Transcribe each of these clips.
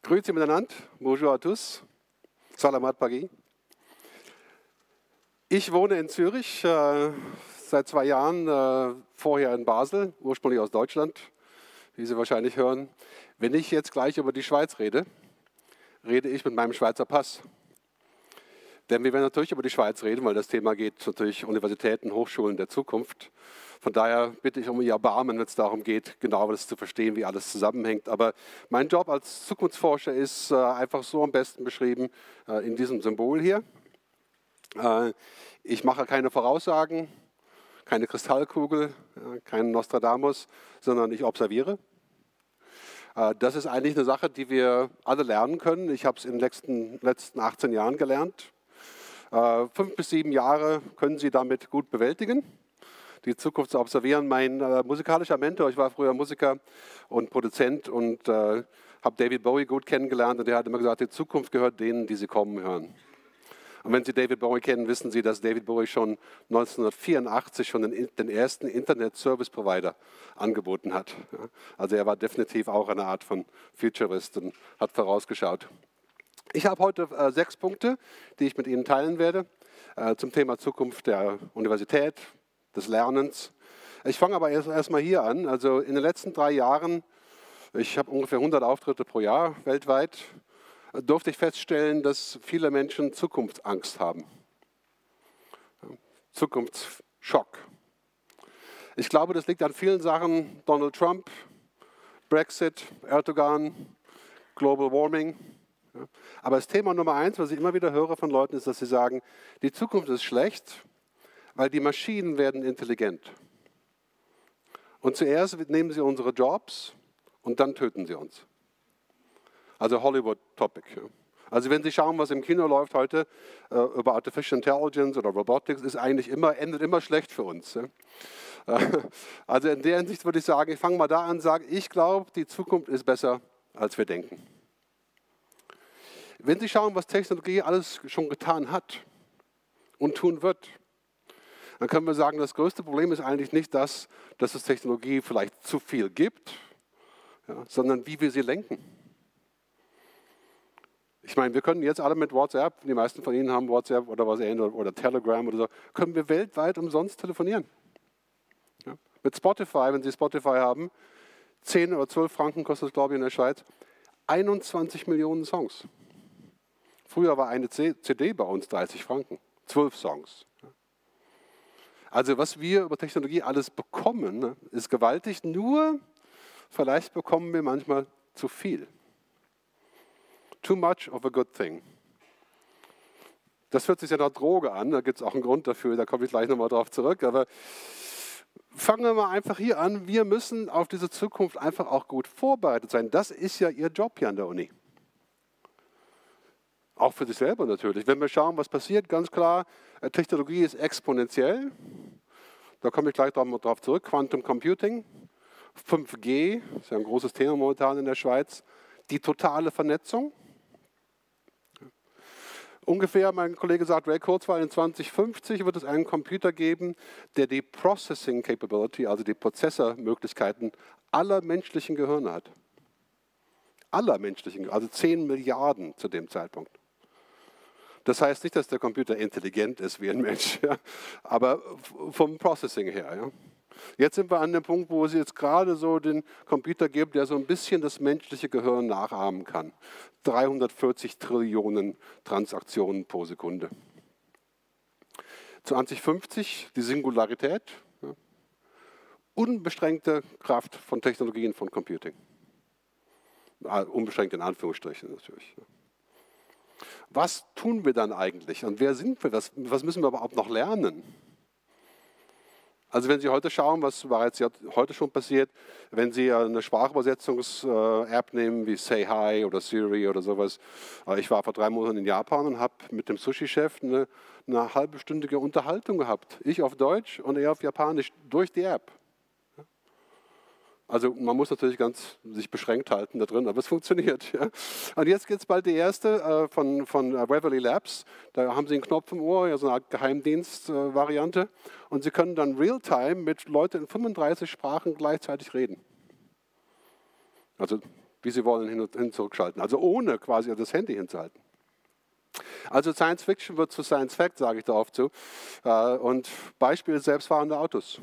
Grüezi miteinander, bonjour à tous, salamat pagi. Ich wohne in Zürich, seit 2 Jahren, vorher in Basel, ursprünglich aus Deutschland, wie Sie wahrscheinlich hören. Wenn ich jetzt gleich über die Schweiz rede, rede ich mit meinem Schweizer Pass. Denn wir werden natürlich über die Schweiz reden, weil das Thema geht natürlich Universitäten, Hochschulen der Zukunft. Von daher bitte ich um Ihr Erbarmen, wenn es darum geht, genau das zu verstehen, wie alles zusammenhängt. Aber mein Job als Zukunftsforscher ist einfach so am besten beschrieben in diesem Symbol hier. Ich mache keine Voraussagen, keine Kristallkugel, keinen Nostradamus, sondern ich observiere. Das ist eigentlich eine Sache, die wir alle lernen können. Ich habe es in den letzten 18 Jahren gelernt. 5 bis 7 Jahre können Sie damit gut bewältigen, die Zukunft zu observieren. Mein musikalischer Mentor, ich war früher Musiker und Produzent und habe David Bowie gut kennengelernt und der hat immer gesagt, die Zukunft gehört denen, die sie kommen hören. Und wenn Sie David Bowie kennen, wissen Sie, dass David Bowie schon 1984 schon den ersten Internet-Service-Provider angeboten hat. Also er war definitiv auch eine Art von Futurist und hat vorausgeschaut. Ich habe heute 6 Punkte, die ich mit Ihnen teilen werde, zum Thema Zukunft der Universität, des Lernens. Ich fange aber erst mal hier an. Also in den letzten 3 Jahren, ich habe ungefähr 100 Auftritte pro Jahr weltweit, durfte ich feststellen, dass viele Menschen Zukunftsangst haben. Zukunftsschock. Ich glaube, das liegt an vielen Sachen. Donald Trump, Brexit, Erdogan, Global Warming. Aber das Thema Nummer 1, was ich immer wieder höre von Leuten, ist, dass sie sagen, die Zukunft ist schlecht, weil die Maschinen werden intelligent. Und zuerst nehmen sie unsere Jobs und dann töten sie uns. Also Hollywood-Topic. Also wenn Sie schauen, was im Kino läuft heute über Artificial Intelligence oder Robotics, endet immer schlecht für uns. Also in der Hinsicht würde ich sagen, ich fange mal da an und sage, ich glaube, die Zukunft ist besser, als wir denken. Wenn Sie schauen, was Technologie alles schon getan hat und tun wird, dann können wir sagen, das größte Problem ist eigentlich nicht das, dass es Technologie vielleicht zu viel gibt, sondern wie wir sie lenken. Ich meine, wir können jetzt alle mit WhatsApp, die meisten von Ihnen haben WhatsApp oder was ähnliches oder Telegram oder so, können wir weltweit umsonst telefonieren. Ja. Mit Spotify, wenn Sie Spotify haben, 10 oder 12 Franken kostet es, glaube ich, in der Schweiz, 21 Millionen Songs. Früher war eine CD bei uns 30 Franken, 12 Songs. Also was wir über Technologie alles bekommen, ist gewaltig, nur vielleicht bekommen wir manchmal zu viel. Too much of a good thing. Das hört sich ja nach Droge an, da gibt es auch einen Grund dafür, da komme ich gleich nochmal drauf zurück. Aber fangen wir mal einfach hier an, wir müssen auf diese Zukunft einfach auch gut vorbereitet sein. Das ist ja Ihr Job hier an der Uni. Auch für sich selber natürlich. Wenn wir schauen, was passiert, ganz klar, Technologie ist exponentiell. Da komme ich gleich drauf zurück. Quantum Computing, 5G, ist ja ein großes Thema momentan in der Schweiz. Die totale Vernetzung. Ungefähr, mein Kollege sagt, Ray Kurzweil, in 2050 wird es einen Computer geben, der die Processing Capability, also die Prozessormöglichkeiten aller menschlichen Gehirne hat. Aller menschlichen, also 10 Milliarden zu dem Zeitpunkt. Das heißt nicht, dass der Computer intelligent ist wie ein Mensch, ja, aber vom Processing her. Ja. Jetzt sind wir an dem Punkt, wo es jetzt gerade so den Computer gibt, der so ein bisschen das menschliche Gehirn nachahmen kann. 340 Trillionen Transaktionen pro Sekunde. 2050 die Singularität, ja, unbeschränkte Kraft von Technologien von Computing. Unbeschränkt in Anführungsstrichen natürlich. Was tun wir dann eigentlich und wer sind wir? Was müssen wir überhaupt noch lernen? Also wenn Sie heute schauen, was bereits heute schon passiert, wenn Sie eine Sprachübersetzungs-App nehmen wie Say Hi oder Siri oder sowas. Ich war vor 3 Monaten in Japan und habe mit dem Sushi-Chef eine halbstündige Unterhaltung gehabt. Ich auf Deutsch und er auf Japanisch durch die App. Also man muss natürlich ganz sich beschränkt halten da drin, aber es funktioniert. Ja. Und jetzt geht es bald die erste von Waverly Labs. Da haben Sie einen Knopf im Ohr, ja, so eine Art Geheimdienst-Variante. Und Sie können dann real-time mit Leuten in 35 Sprachen gleichzeitig reden. Also wie sie wollen, hin und zurückschalten. Also ohne quasi das Handy hinzuhalten. Also Science Fiction wird zu Science Fact, sage ich da oft zu. Und Beispiel selbstfahrende Autos.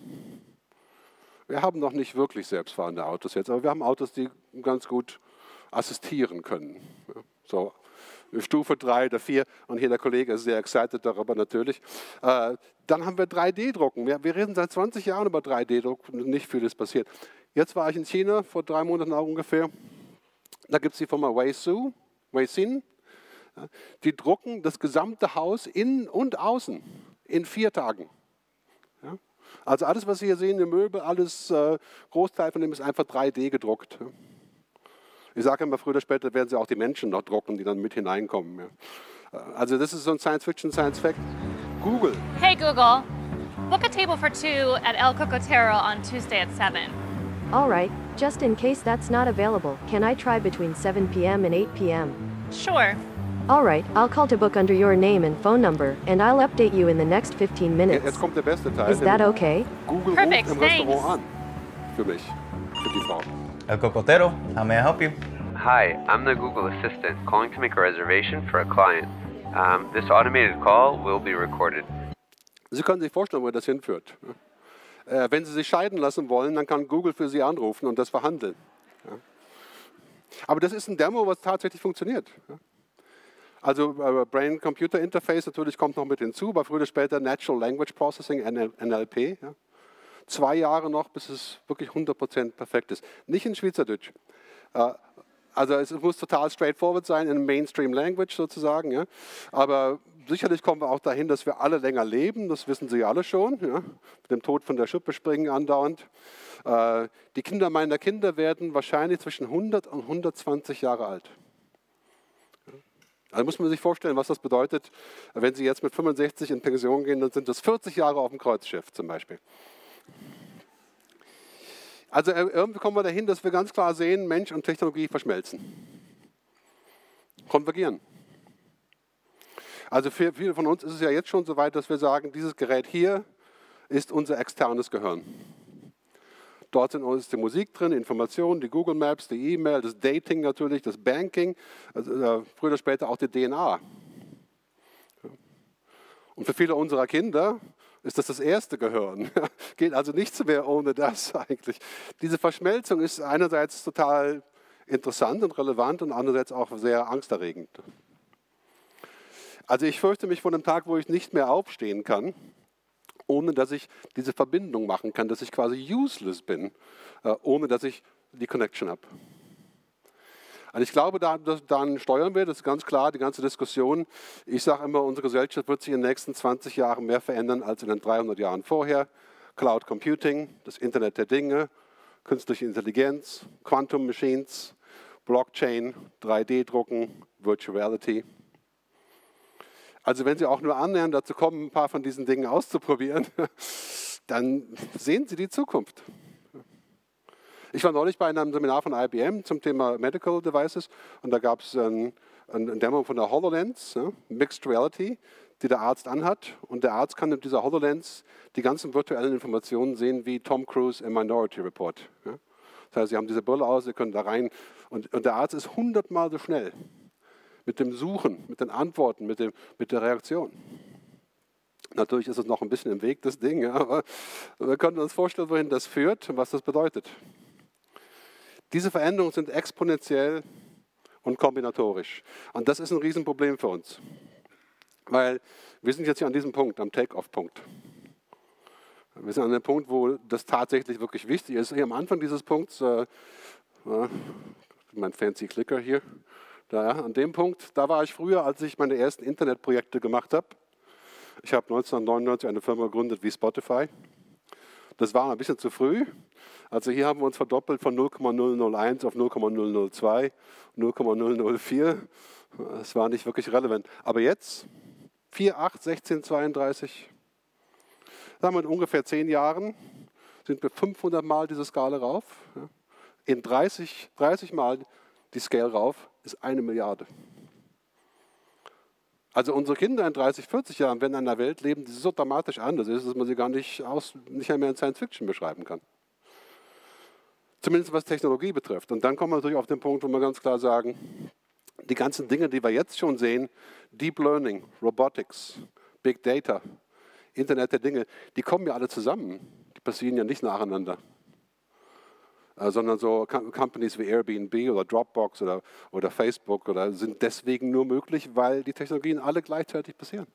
Wir haben noch nicht wirklich selbstfahrende Autos jetzt, aber wir haben Autos, die ganz gut assistieren können. So Stufe 3 oder 4 und hier der Kollege ist sehr excited darüber natürlich. Dann haben wir 3D-Drucken. Wir reden seit 20 Jahren über 3D-Druck und nicht vieles passiert. Jetzt war ich in China, vor 3 Monaten auch ungefähr. Da gibt es die Firma Weixin. Die drucken das gesamte Haus innen und außen in 4 Tagen. Ja? Also alles, was Sie hier sehen, die Möbel, alles, Großteil von dem ist einfach 3D gedruckt. Ja? Ich sage immer, früher oder später werden Sie auch die Menschen noch drucken, die dann mit hineinkommen. Ja? Also das ist so ein Science-Fiction, Science-Fact. Google. Hey Google, book a table for 2 at El Cocotero on Tuesday at 7. All right, just in case that's not available, can I try between 7 p.m. and 8 p.m.? Sure. All right, I'll call to book under your name and phone number, and I'll update you in the next 15 minutes. Jetzt kommt der beste Teil. Is that okay? Google Perfect, ruft im thanks. Restaurant an. Für mich, für die Frau. El Cocotero, how may I help you? Hi, I'm the Google Assistant calling to make a reservation for a client. This automated call will be recorded. Sie können sich vorstellen, wo das hinführt. Wenn Sie sich scheiden lassen wollen, dann kann Google für Sie anrufen und das verhandeln. Aber das ist ein Demo, was tatsächlich funktioniert. Also Brain-Computer-Interface natürlich kommt noch mit hinzu, aber früher oder später Natural Language Processing, NLP. 2 Jahre noch, bis es wirklich 100% perfekt ist. Nicht in Schweizerdeutsch. Also es muss total straightforward sein, in Mainstream Language sozusagen. Ja. Aber sicherlich kommen wir auch dahin, dass wir alle länger leben, das wissen Sie alle schon. Ja. Mit dem Tod von der Schippe springen andauernd. Die Kinder meiner Kinder werden wahrscheinlich zwischen 100 und 120 Jahre alt. Also muss man sich vorstellen, was das bedeutet, wenn Sie jetzt mit 65 in Pension gehen, dann sind das 40 Jahre auf dem Kreuzschiff zum Beispiel. Also irgendwie kommen wir dahin, dass wir ganz klar sehen, Mensch und Technologie verschmelzen. Konvergieren. Also für viele von uns ist es ja jetzt schon so weit, dass wir sagen, dieses Gerät hier ist unser externes Gehirn. Dort ist die Musik drin, Informationen, die Google Maps, die E-Mail, das Dating natürlich, das Banking, also früher oder später auch die DNA. Und für viele unserer Kinder ist das erste Gehirn. Geht also nichts mehr ohne das eigentlich. Diese Verschmelzung ist einerseits total interessant und relevant und andererseits auch sehr angsterregend. Also ich fürchte mich vor dem Tag, wo ich nicht mehr aufstehen kann, ohne dass ich diese Verbindung machen kann, dass ich quasi useless bin, ohne dass ich die Connection habe. Also ich glaube, dann steuern wir, das ist ganz klar, die ganze Diskussion. Ich sage immer, unsere Gesellschaft wird sich in den nächsten 20 Jahren mehr verändern als in den 300 Jahren vorher. Cloud Computing, das Internet der Dinge, künstliche Intelligenz, Quantum Machines, Blockchain, 3D-Drucken, Virtual Reality. Also wenn Sie auch nur annähernd dazu kommen, ein paar von diesen Dingen auszuprobieren, dann sehen Sie die Zukunft. Ich war neulich bei einem Seminar von IBM zum Thema Medical Devices und da gab es ein Demo von der HoloLens, Mixed Reality, die der Arzt anhat und der Arzt kann mit dieser HoloLens die ganzen virtuellen Informationen sehen, wie Tom Cruise im Minority Report. Das heißt, Sie haben diese Brille aus, Sie können da rein und der Arzt ist 100-mal so schnell mit dem Suchen, mit den Antworten, mit der Reaktion. Natürlich ist es noch ein bisschen im Weg, das Ding, aber wir können uns vorstellen, wohin das führt und was das bedeutet. Diese Veränderungen sind exponentiell und kombinatorisch. Und das ist ein Riesenproblem für uns. Weil wir sind jetzt hier an diesem Punkt, am Take-off-Punkt. Wir sind an dem Punkt, wo das tatsächlich wirklich wichtig ist. Hier am Anfang dieses Punkts, mein fancy Clicker hier, da, an dem Punkt, da war ich früher, als ich meine ersten Internetprojekte gemacht habe. Ich habe 1999 eine Firma gegründet wie Spotify. Das war ein bisschen zu früh. Also hier haben wir uns verdoppelt von 0,001 auf 0,002, 0,004. Das war nicht wirklich relevant. Aber jetzt, 4, 8, 16, 32, sagen wir in ungefähr 10 Jahren, sind wir 500 Mal diese Skala rauf. In 30 Mal die Scale rauf ist 1 Milliarde. Also unsere Kinder in 30, 40 Jahren werden in einer Welt leben, die so dramatisch anders ist, dass man sie gar nicht mehr in Science Fiction beschreiben kann. Zumindest was Technologie betrifft. Und dann kommen wir natürlich auf den Punkt, wo wir ganz klar sagen, die ganzen Dinge, die wir jetzt schon sehen, Deep Learning, Robotics, Big Data, Internet der Dinge, die kommen ja alle zusammen. Die passieren ja nicht nacheinander. Sondern so Companies wie Airbnb oder Dropbox oder Facebook sind deswegen nur möglich, weil die Technologien alle gleichzeitig passieren.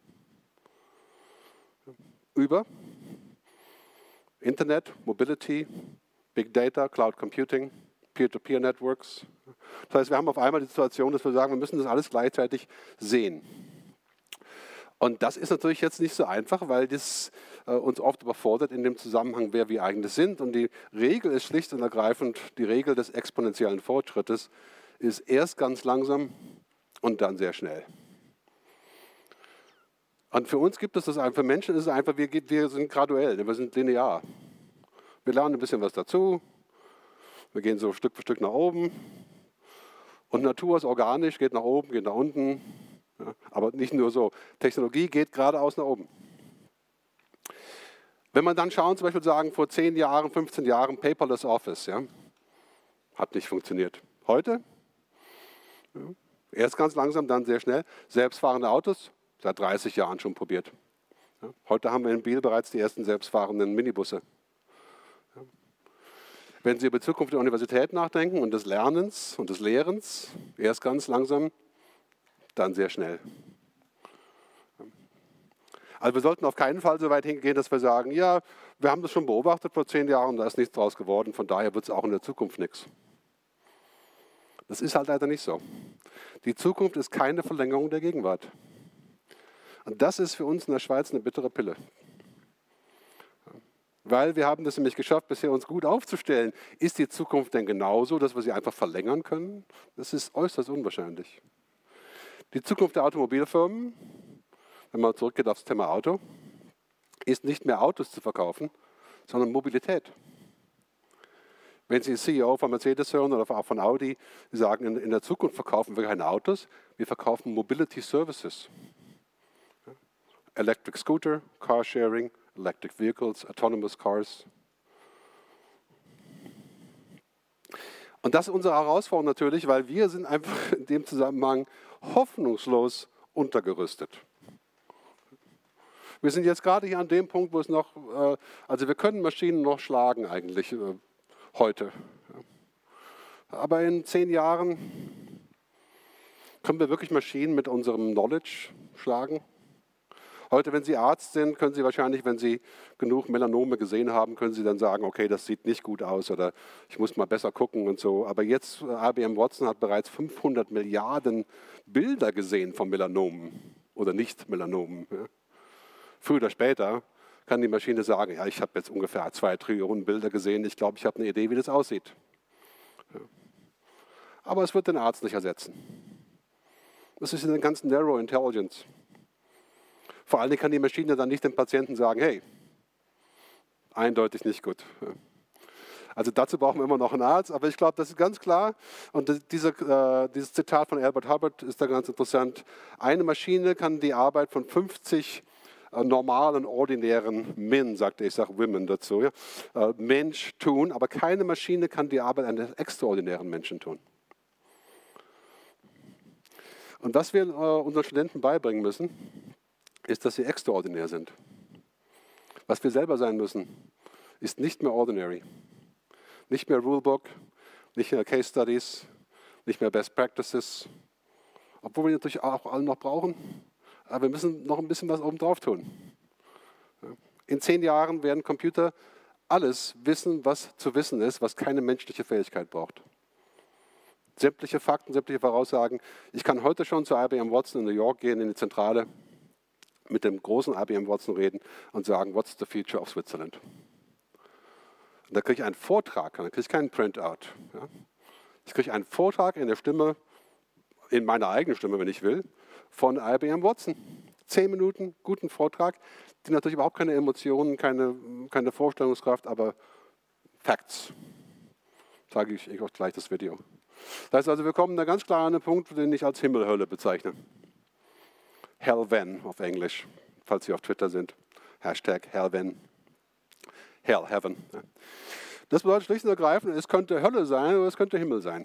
Über Internet, Mobility, Big Data, Cloud Computing, Peer-to-Peer-Networks. Das heißt, wir haben auf einmal die Situation, dass wir sagen, wir müssen das alles gleichzeitig sehen. Und das ist natürlich jetzt nicht so einfach, weil das uns oft überfordert in dem Zusammenhang, wer wir eigentlich sind. Und die Regel ist schlicht und ergreifend, die Regel des exponentiellen Fortschrittes ist erst ganz langsam und dann sehr schnell. Und für uns gibt es das einfach, für Menschen ist es einfach, wir sind graduell, wir sind linear. Wir lernen ein bisschen was dazu, wir gehen so Stück für Stück nach oben. Und Natur ist organisch, geht nach oben, geht nach unten. Ja, aber nicht nur so. Technologie geht geradeaus nach oben. Wenn man dann schauen, zum Beispiel sagen, vor 10 Jahren, 15 Jahren, Paperless Office, ja, hat nicht funktioniert. Heute, ja, erst ganz langsam, dann sehr schnell. Selbstfahrende Autos, seit 30 Jahren schon probiert. Ja, heute haben wir in Biel bereits die ersten selbstfahrenden Minibusse. Ja. Wenn Sie über die Zukunft der Universität nachdenken und des Lernens und des Lehrens, erst ganz langsam, dann sehr schnell. Also wir sollten auf keinen Fall so weit hingehen, dass wir sagen, ja, wir haben das schon beobachtet vor 10 Jahren, da ist nichts draus geworden, von daher wird es auch in der Zukunft nichts. Das ist halt leider nicht so. Die Zukunft ist keine Verlängerung der Gegenwart. Und das ist für uns in der Schweiz eine bittere Pille. Weil wir haben das nämlich geschafft, bisher uns gut aufzustellen. Ist die Zukunft denn genauso, dass wir sie einfach verlängern können? Das ist äußerst unwahrscheinlich. Die Zukunft der Automobilfirmen, wenn man zurückgeht aufs Thema Auto, ist nicht mehr Autos zu verkaufen, sondern Mobilität. Wenn Sie CEO von Mercedes hören oder auch von Audi, die sagen, in der Zukunft verkaufen wir keine Autos, wir verkaufen Mobility Services. Electric Scooter, Carsharing, Electric Vehicles, Autonomous Cars. Und das ist unsere Herausforderung natürlich, weil wir sind einfach in dem Zusammenhang hoffnungslos untergerüstet. Wir sind jetzt gerade hier an dem Punkt, wo es noch, also wir können Maschinen noch schlagen eigentlich heute. Aber in 10 Jahren können wir wirklich Maschinen mit unserem Knowledge schlagen. Heute, wenn Sie Arzt sind, können Sie wahrscheinlich, wenn Sie genug Melanome gesehen haben, können Sie dann sagen, okay, das sieht nicht gut aus oder ich muss mal besser gucken und so. Aber jetzt, IBM Watson hat bereits 500 Milliarden Bilder gesehen von Melanomen oder Nicht-Melanomen. Ja. Früher oder später kann die Maschine sagen, ja, ich habe jetzt ungefähr 2 Trillionen Bilder gesehen, ich glaube, ich habe eine Idee, wie das aussieht. Ja. Aber es wird den Arzt nicht ersetzen. Das ist eine ganz Narrow Intelligence. Vor allem kann die Maschine dann nicht dem Patienten sagen, hey, eindeutig nicht gut. Also dazu brauchen wir immer noch einen Arzt, aber ich glaube, das ist ganz klar. Und dieses Zitat von Albert Hubbard ist da ganz interessant. Eine Maschine kann die Arbeit von 50 normalen, ordinären Men, sagte ich, sage Women dazu, ja, Mensch tun, aber keine Maschine kann die Arbeit eines extraordinären Menschen tun. Und was wir unseren Studenten beibringen müssen, ist, dass sie extraordinär sind. Was wir selber sein müssen, ist nicht mehr ordinary. Nicht mehr Rulebook, nicht mehr Case Studies, nicht mehr Best Practices. Obwohl wir natürlich auch alle noch brauchen, aber wir müssen noch ein bisschen was oben drauf tun. In 10 Jahren werden Computer alles wissen, was zu wissen ist, was keine menschliche Fähigkeit braucht. Sämtliche Fakten, sämtliche Voraussagen. Ich kann heute schon zu IBM Watson in New York gehen, in die Zentrale, mit dem großen IBM Watson reden und sagen, what's the future of Switzerland? Und da kriege ich einen Vortrag, dann kriege ich keinen Printout. Ja? Ich kriege einen Vortrag in der Stimme, in meiner eigenen Stimme, wenn ich will, von IBM Watson. 10 Minuten, guten Vortrag, die natürlich überhaupt keine Emotionen, keine Vorstellungskraft, aber Facts. Zeige ich euch gleich das Video. Das heißt also, wir kommen da ganz klar an einen Punkt, den ich als Himmelhölle bezeichne. Hellven auf Englisch, falls Sie auf Twitter sind. Hashtag Hellven. Hell, Heaven. Das bedeutet schlicht und ergreifend, es könnte Hölle sein oder es könnte Himmel sein.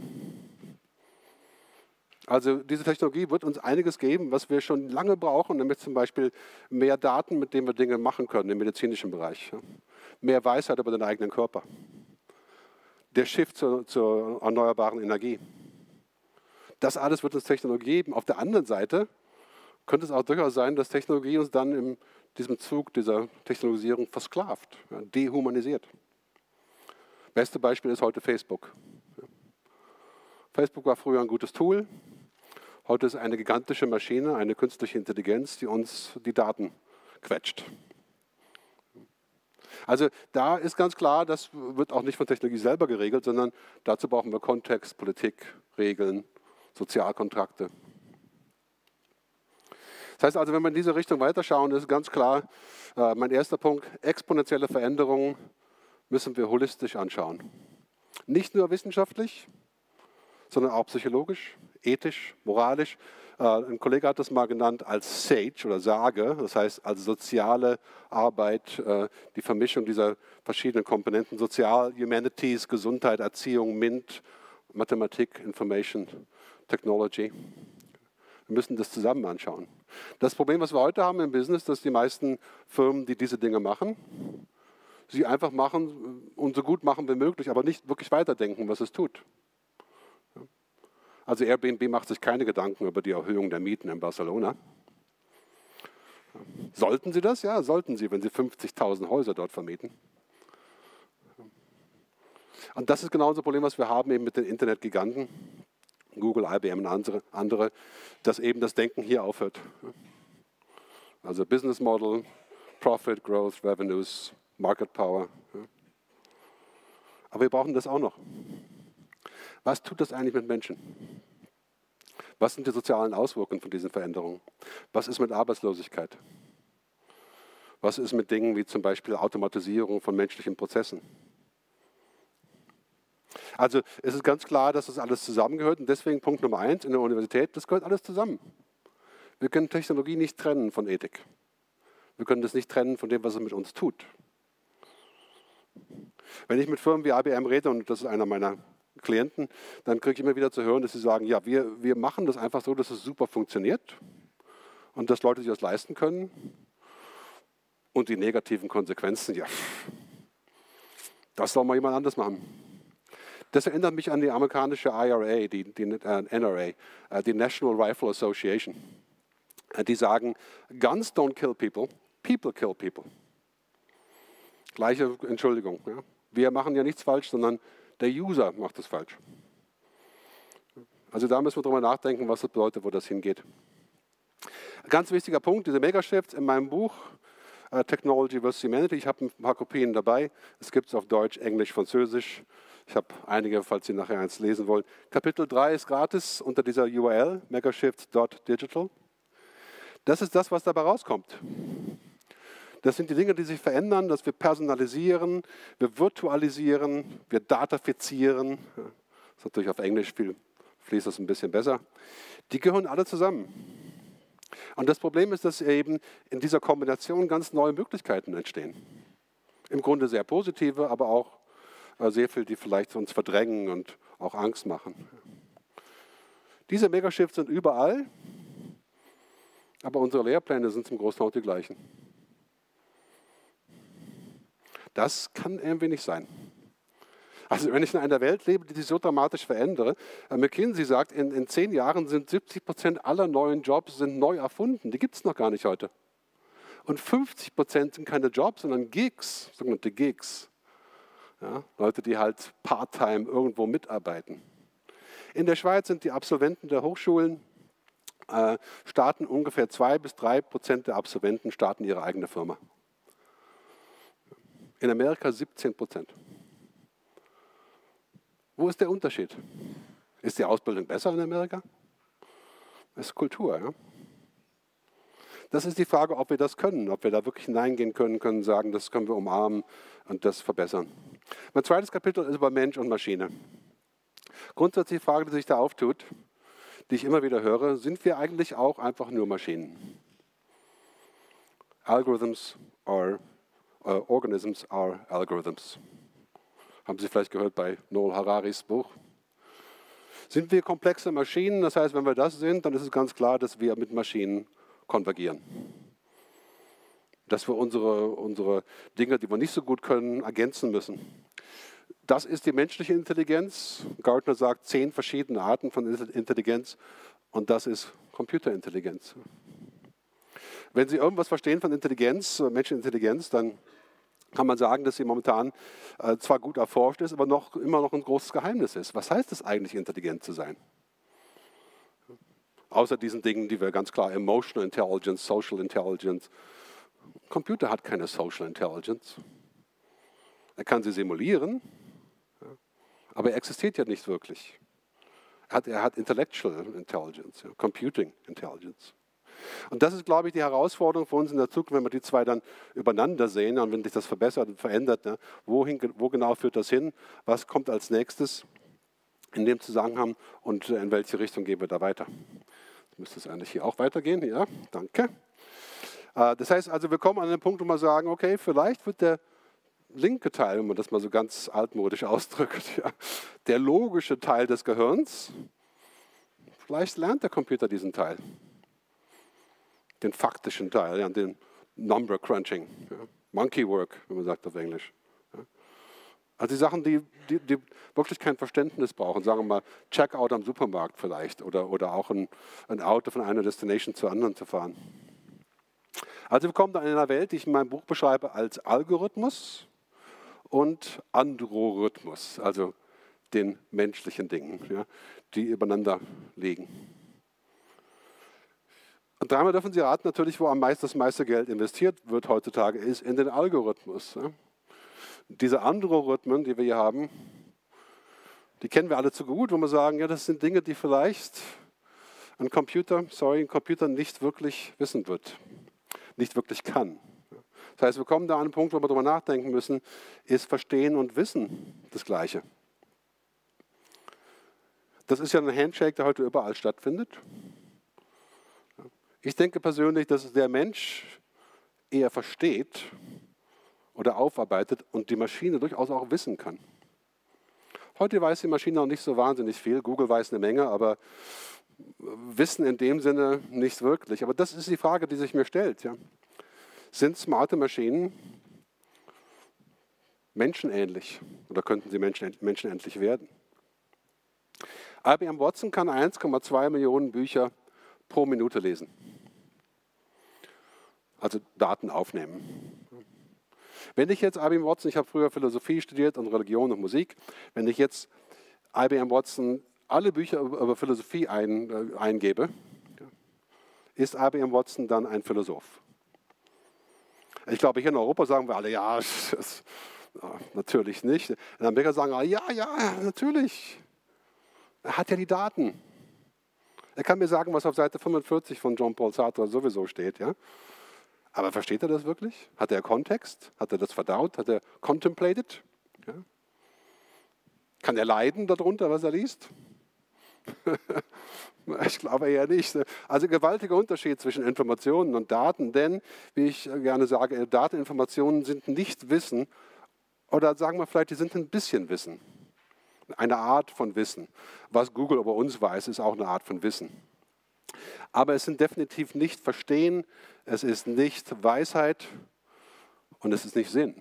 Also diese Technologie wird uns einiges geben, was wir schon lange brauchen, nämlich zum Beispiel mehr Daten, mit denen wir Dinge machen können im medizinischen Bereich. Mehr Weisheit über den eigenen Körper. Der Shift zur erneuerbaren Energie. Das alles wird uns Technologie geben. Auf der anderen Seite könnte es auch durchaus sein, dass Technologie uns dann in diesem Zug dieser Technologisierung versklavt, dehumanisiert. Beste Beispiel ist heute Facebook. Facebook war früher ein gutes Tool. Heute ist eine gigantische Maschine, eine künstliche Intelligenz, die uns die Daten quetscht. Also da ist ganz klar, das wird auch nicht von Technologie selber geregelt, sondern dazu brauchen wir Kontext, Politik, Regeln, Sozialkontrakte. Das heißt also, wenn wir in diese Richtung weiterschauen, ist ganz klar, mein erster Punkt, exponentielle Veränderungen müssen wir holistisch anschauen. Nicht nur wissenschaftlich, sondern auch psychologisch, ethisch, moralisch. Ein Kollege hat das mal genannt als Sage oder Sage, das heißt als soziale Arbeit, die Vermischung dieser verschiedenen Komponenten, Sozial, Humanities, Gesundheit, Erziehung, MINT, Mathematik, Information, Technology. Wir müssen das zusammen anschauen. Das Problem, was wir heute haben im Business, dass die meisten Firmen, die diese Dinge machen, sie einfach machen und so gut machen wie möglich, aber nicht wirklich weiterdenken, was es tut. Also Airbnb macht sich keine Gedanken über die Erhöhung der Mieten in Barcelona. Sollten sie das? Ja, sollten sie, wenn sie 50.000 Häuser dort vermieten. Und das ist genau unser Problem, was wir haben eben mit den Internetgiganten, Google, IBM und andere, dass eben das Denken hier aufhört. Also Business Model, Profit, Growth, Revenues, Market Power. Aber wir brauchen das auch noch. Was tut das eigentlich mit Menschen? Was sind die sozialen Auswirkungen von diesen Veränderungen? Was ist mit Arbeitslosigkeit? Was ist mit Dingen wie zum Beispiel Automatisierung von menschlichen Prozessen? Also es ist ganz klar, dass das alles zusammengehört und deswegen Punkt Nummer 1 in der Universität, das gehört alles zusammen. Wir können Technologie nicht trennen von Ethik. Wir können das nicht trennen von dem, was es mit uns tut. Wenn ich mit Firmen wie IBM rede, und das ist einer meiner Klienten, dann kriege ich immer wieder zu hören, dass sie sagen, ja, wir machen das einfach so, dass es super funktioniert und dass Leute sich das leisten können. Und die negativen Konsequenzen, ja, das soll mal jemand anders machen. Das erinnert mich an die amerikanische IRA, die NRA, die National Rifle Association. Die sagen, Guns don't kill people, people kill people. Gleiche Entschuldigung. Ja. Wir machen ja nichts falsch, sondern der User macht es falsch. Also da müssen wir drüber nachdenken, was das bedeutet, wo das hingeht. Ganz wichtiger Punkt, diese Megashifts in meinem Buch, Technology vs. Humanity. Ich habe ein paar Kopien dabei. Es gibt es auf Deutsch, Englisch, Französisch. Ich habe einige, falls Sie nachher eins lesen wollen. Kapitel 3 ist gratis unter dieser URL, megashifts.digital. Das ist das, was dabei rauskommt. Das sind die Dinge, die sich verändern, dass wir personalisieren, wir virtualisieren, wir datafizieren. Das ist natürlich auf Englisch fließt das ein bisschen besser. Die gehören alle zusammen. Und das Problem ist, dass eben in dieser Kombination ganz neue Möglichkeiten entstehen. Im Grunde sehr positive, aber auch sehr viel, die vielleicht uns verdrängen und auch Angst machen. Diese Megashifts sind überall, aber unsere Lehrpläne sind zum großen Teil die gleichen. Das kann irgendwie nicht sein. Also wenn ich in einer Welt lebe, die sich so dramatisch verändere, McKinsey sagt, in 10 Jahren sind 70% aller neuen Jobs sind neu erfunden. Die gibt es noch gar nicht heute. Und 50% sind keine Jobs, sondern Gigs, sogenannte Gigs. Ja, Leute, die halt part-time irgendwo mitarbeiten. In der Schweiz sind die Absolventen der Hochschulen, starten ungefähr 2-3% der Absolventen starten ihre eigene Firma. In Amerika 17%. Wo ist der Unterschied? Ist die Ausbildung besser in Amerika? Das ist Kultur. Ja? Das ist die Frage, ob wir das können, ob wir da wirklich hineingehen können sagen, das können wir umarmen und das verbessern. Mein zweites Kapitel ist über Mensch und Maschine. Grundsätzlich die Frage, die sich da auftut, die ich immer wieder höre, sind wir eigentlich auch einfach nur Maschinen? Organisms are algorithms. Haben Sie vielleicht gehört bei Noel Hararis Buch. Sind wir komplexe Maschinen? Das heißt, wenn wir das sind, dann ist es ganz klar, dass wir mit Maschinen konvergieren. Dass wir unsere Dinge, die wir nicht so gut können, ergänzen müssen. Das ist die menschliche Intelligenz. Gartner sagt 10 verschiedene Arten von Intelligenz und das ist Computerintelligenz. Wenn Sie irgendwas verstehen von Intelligenz, menschliche Intelligenz, dann kann man sagen, dass sie momentan zwar gut erforscht ist, aber immer noch ein großes Geheimnis ist. Was heißt es eigentlich, intelligent zu sein? Außer diesen Dingen, die wir ganz klar Emotional Intelligence, Social Intelligence. Ein Computer hat keine Social Intelligence. Er kann sie simulieren, aber er existiert ja nicht wirklich. Er hat Intellectual Intelligence, Computing Intelligence. Und das ist, glaube ich, die Herausforderung für uns in der Zukunft, wenn wir die zwei dann übereinander sehen und wenn sich das verbessert und verändert, ne? Wo genau führt das hin? Was kommt als nächstes in dem Zusammenhang und in welche Richtung gehen wir da weiter? Jetzt müsste es eigentlich hier auch weitergehen. Ja, danke. Das heißt also, wir kommen an den Punkt, wo wir sagen, okay, vielleicht wird der linke Teil, wenn man das mal so ganz altmodisch ausdrückt, ja, der logische Teil des Gehirns, vielleicht lernt der Computer diesen Teil. Den faktischen Teil, ja, den Number Crunching, ja, Monkey Work, wie man sagt auf Englisch. Ja. Also die Sachen, die wirklich kein Verständnis brauchen, sagen wir mal Checkout am Supermarkt vielleicht oder auch ein Auto von einer Destination zur anderen zu fahren. Also wir kommen da in einer Welt, die ich in meinem Buch beschreibe als Algorithmus und Androrhythmus, also den menschlichen Dingen, ja, die übereinander liegen. Und dreimal dürfen Sie raten, natürlich, wo das meiste Geld investiert wird heutzutage, ist in den Algorithmus. Ja. Diese Androrhythmen, die wir hier haben, die kennen wir alle zu gut, wo wir sagen, ja, das sind Dinge, die vielleicht ein Computer nicht wirklich wissen wird, nicht wirklich kann. Das heißt, wir kommen da an einen Punkt, wo wir darüber nachdenken müssen, ist Verstehen und Wissen das Gleiche? Das ist ja ein Handshake, der heute überall stattfindet. Ich denke persönlich, dass der Mensch eher versteht oder aufarbeitet und die Maschine durchaus auch wissen kann. Heute weiß die Maschine noch nicht so wahnsinnig viel. Google weiß eine Menge, aber Wissen in dem Sinne nicht wirklich. Aber das ist die Frage, die sich mir stellt. Ja. Sind smarte Maschinen menschenähnlich oder könnten sie menschenähnlich werden? IBM Watson kann 1,2 Millionen Bücher pro Minute lesen. Also Daten aufnehmen. Wenn ich jetzt IBM Watson, ich habe früher Philosophie studiert und Religion und Musik, wenn ich jetzt IBM Watson alle Bücher über Philosophie eingebe, ist IBM Watson dann ein Philosoph? Ich glaube, hier in Europa sagen wir alle, ja, natürlich nicht. In Amerika sagen alle, ja, natürlich. Er hat ja die Daten. Er kann mir sagen, was auf Seite 45 von Jean-Paul Sartre sowieso steht. Ja? Aber versteht er das wirklich? Hat er Kontext? Hat er das verdaut? Hat er contemplated? Ja? Kann er leiden darunter, was er liest? Ich glaube eher nicht. Also gewaltiger Unterschied zwischen Informationen und Daten, denn, wie ich gerne sage, Dateninformationen sind nicht Wissen oder sagen wir vielleicht, die sind ein bisschen Wissen. Eine Art von Wissen. Was Google über uns weiß, ist auch eine Art von Wissen. Aber es sind definitiv nicht Verstehen, es ist nicht Weisheit und es ist nicht Sinn.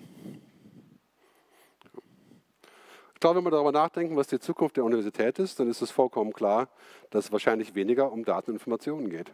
Ich glaube, wenn wir darüber nachdenken, was die Zukunft der Universität ist, dann ist es vollkommen klar, dass es wahrscheinlich weniger um Dateninformationen geht.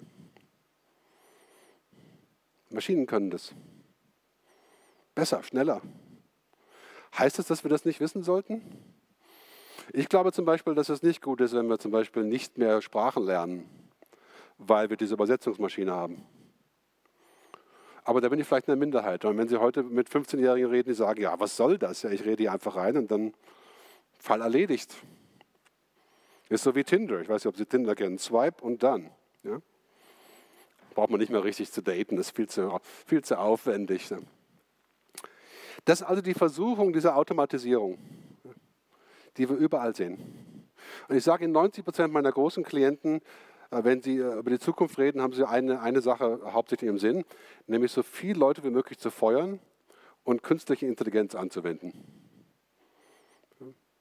Maschinen können das. Besser, schneller. Heißt es, dass wir das nicht wissen sollten? Ich glaube zum Beispiel, dass es nicht gut ist, wenn wir zum Beispiel nicht mehr Sprachen lernen, weil wir diese Übersetzungsmaschine haben. Aber da bin ich vielleicht in der Minderheit. Und wenn Sie heute mit 15-Jährigen reden, die sagen, ja, was soll das? Ja, ich rede hier einfach rein und dann Fall erledigt. Ist so wie Tinder. Ich weiß nicht, ob Sie Tinder kennen. Swipe und dann. Ja? Braucht man nicht mehr richtig zu daten, das ist viel zu aufwendig. Ne? Das ist also die Versuchung dieser Automatisierung, die wir überall sehen. Und ich sage Ihnen, 90% meiner großen Klienten, wenn sie über die Zukunft reden, haben sie eine Sache hauptsächlich im Sinn, nämlich so viele Leute wie möglich zu feuern und künstliche Intelligenz anzuwenden.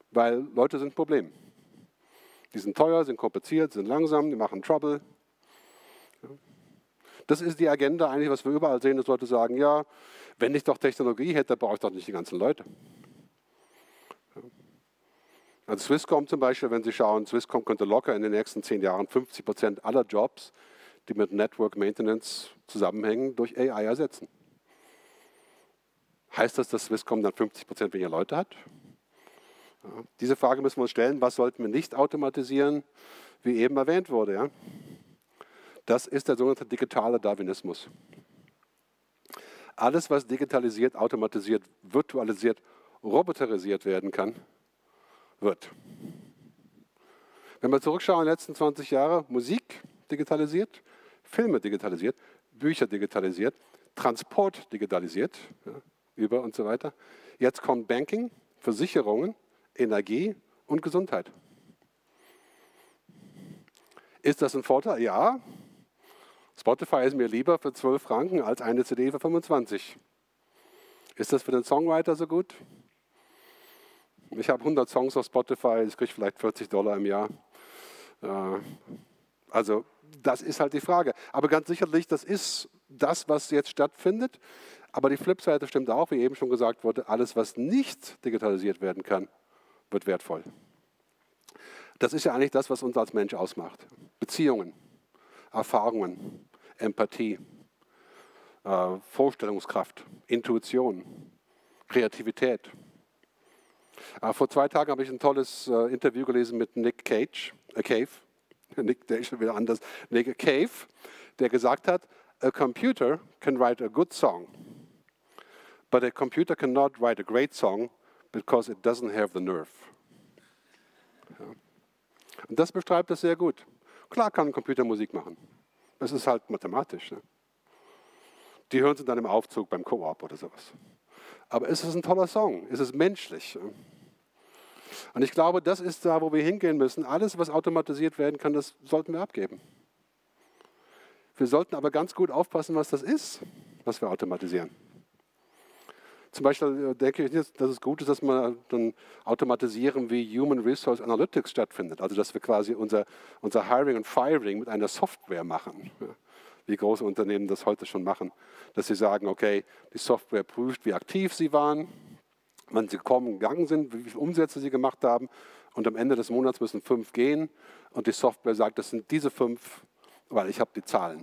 weil Leute sind ein Problem. Die sind teuer, sind kompliziert, sind langsam, die machen Trouble. Das ist die Agenda eigentlich, was wir überall sehen, dass Leute sagen, ja, wenn ich doch Technologie hätte, brauche ich doch nicht die ganzen Leute. Also Swisscom zum Beispiel, wenn Sie schauen, Swisscom könnte locker in den nächsten 10 Jahren 50% aller Jobs, die mit Network Maintenance zusammenhängen, durch AI ersetzen. Heißt das, dass Swisscom dann 50% weniger Leute hat? Ja, diese Frage müssen wir uns stellen, was sollten wir nicht automatisieren, wie eben erwähnt wurde. Ja? Das ist der sogenannte digitale Darwinismus. Alles, was digitalisiert, automatisiert, virtualisiert, roboterisiert werden kann, wird. Wenn wir zurückschauen in die letzten 20 Jahre, Musik digitalisiert, Filme digitalisiert, Bücher digitalisiert, Transport digitalisiert, ja, über und so weiter. Jetzt kommt Banking, Versicherungen, Energie und Gesundheit. Ist das ein Vorteil? Ja. Spotify ist mir lieber für 12 Franken als eine CD für 25. Ist das für den Songwriter so gut? Ich habe 100 Songs auf Spotify, ich kriege vielleicht $40 im Jahr. Also das ist halt die Frage. Aber ganz sicherlich, das ist das, was jetzt stattfindet. Aber die Flipseite stimmt auch, wie eben schon gesagt wurde, alles, was nicht digitalisiert werden kann, wird wertvoll. Das ist ja eigentlich das, was uns als Mensch ausmacht. Beziehungen, Erfahrungen, Empathie, Vorstellungskraft, Intuition, Kreativität. Vor 2 Tagen habe ich ein tolles Interview gelesen mit Nick Cave, der ist schon wieder anders, Nick Cave, der gesagt hat, a computer can write a good song, but a computer cannot write a great song because it doesn't have the nerve. Ja. Und das beschreibt das sehr gut. Klar kann ein Computer Musik machen. Das ist halt mathematisch. Ne? Die hören sie dann im Aufzug beim Koop oder sowas. Aber ist es ein toller Song? Ist es menschlich? Und ich glaube, das ist da, wo wir hingehen müssen. Alles, was automatisiert werden kann, das sollten wir abgeben. Wir sollten aber ganz gut aufpassen, was das ist, was wir automatisieren. Zum Beispiel denke ich nicht, dass es gut ist, dass wir dann automatisieren, wie Human Resource Analytics stattfindet. Also dass wir quasi unser Hiring und Firing mit einer Software machen. Wie große Unternehmen das heute schon machen. Dass sie sagen, okay, die Software prüft, wie aktiv sie waren, wann sie gegangen sind, wie viele Umsätze sie gemacht haben. Und am Ende des Monats müssen 5 gehen. Und die Software sagt, das sind diese 5, weil ich habe die Zahlen.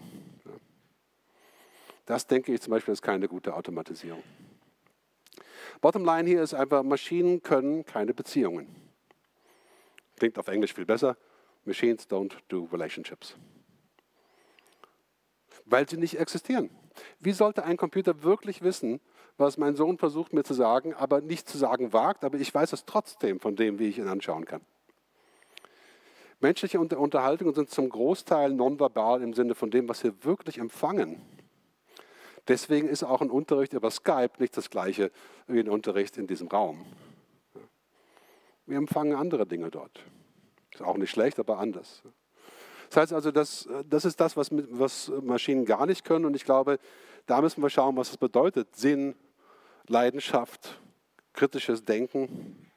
Das denke ich zum Beispiel ist keine gute Automatisierung. Bottom line hier ist einfach, Maschinen können keine Beziehungen. Klingt auf Englisch viel besser. Machines don't do relationships. Weil sie nicht existieren. Wie sollte ein Computer wirklich wissen, was mein Sohn versucht mir zu sagen, aber nicht zu sagen wagt, aber ich weiß es trotzdem von dem, wie ich ihn anschauen kann. Menschliche Unterhaltungen sind zum Großteil nonverbal im Sinne von dem, was wir wirklich empfangen. Deswegen ist auch ein Unterricht über Skype nicht das gleiche wie ein Unterricht in diesem Raum. Wir empfangen andere Dinge dort. Ist auch nicht schlecht, aber anders. Das heißt also, das ist das, was Maschinen gar nicht können. Und ich glaube, da müssen wir schauen, was es bedeutet. Sinn, Leidenschaft, kritisches Denken.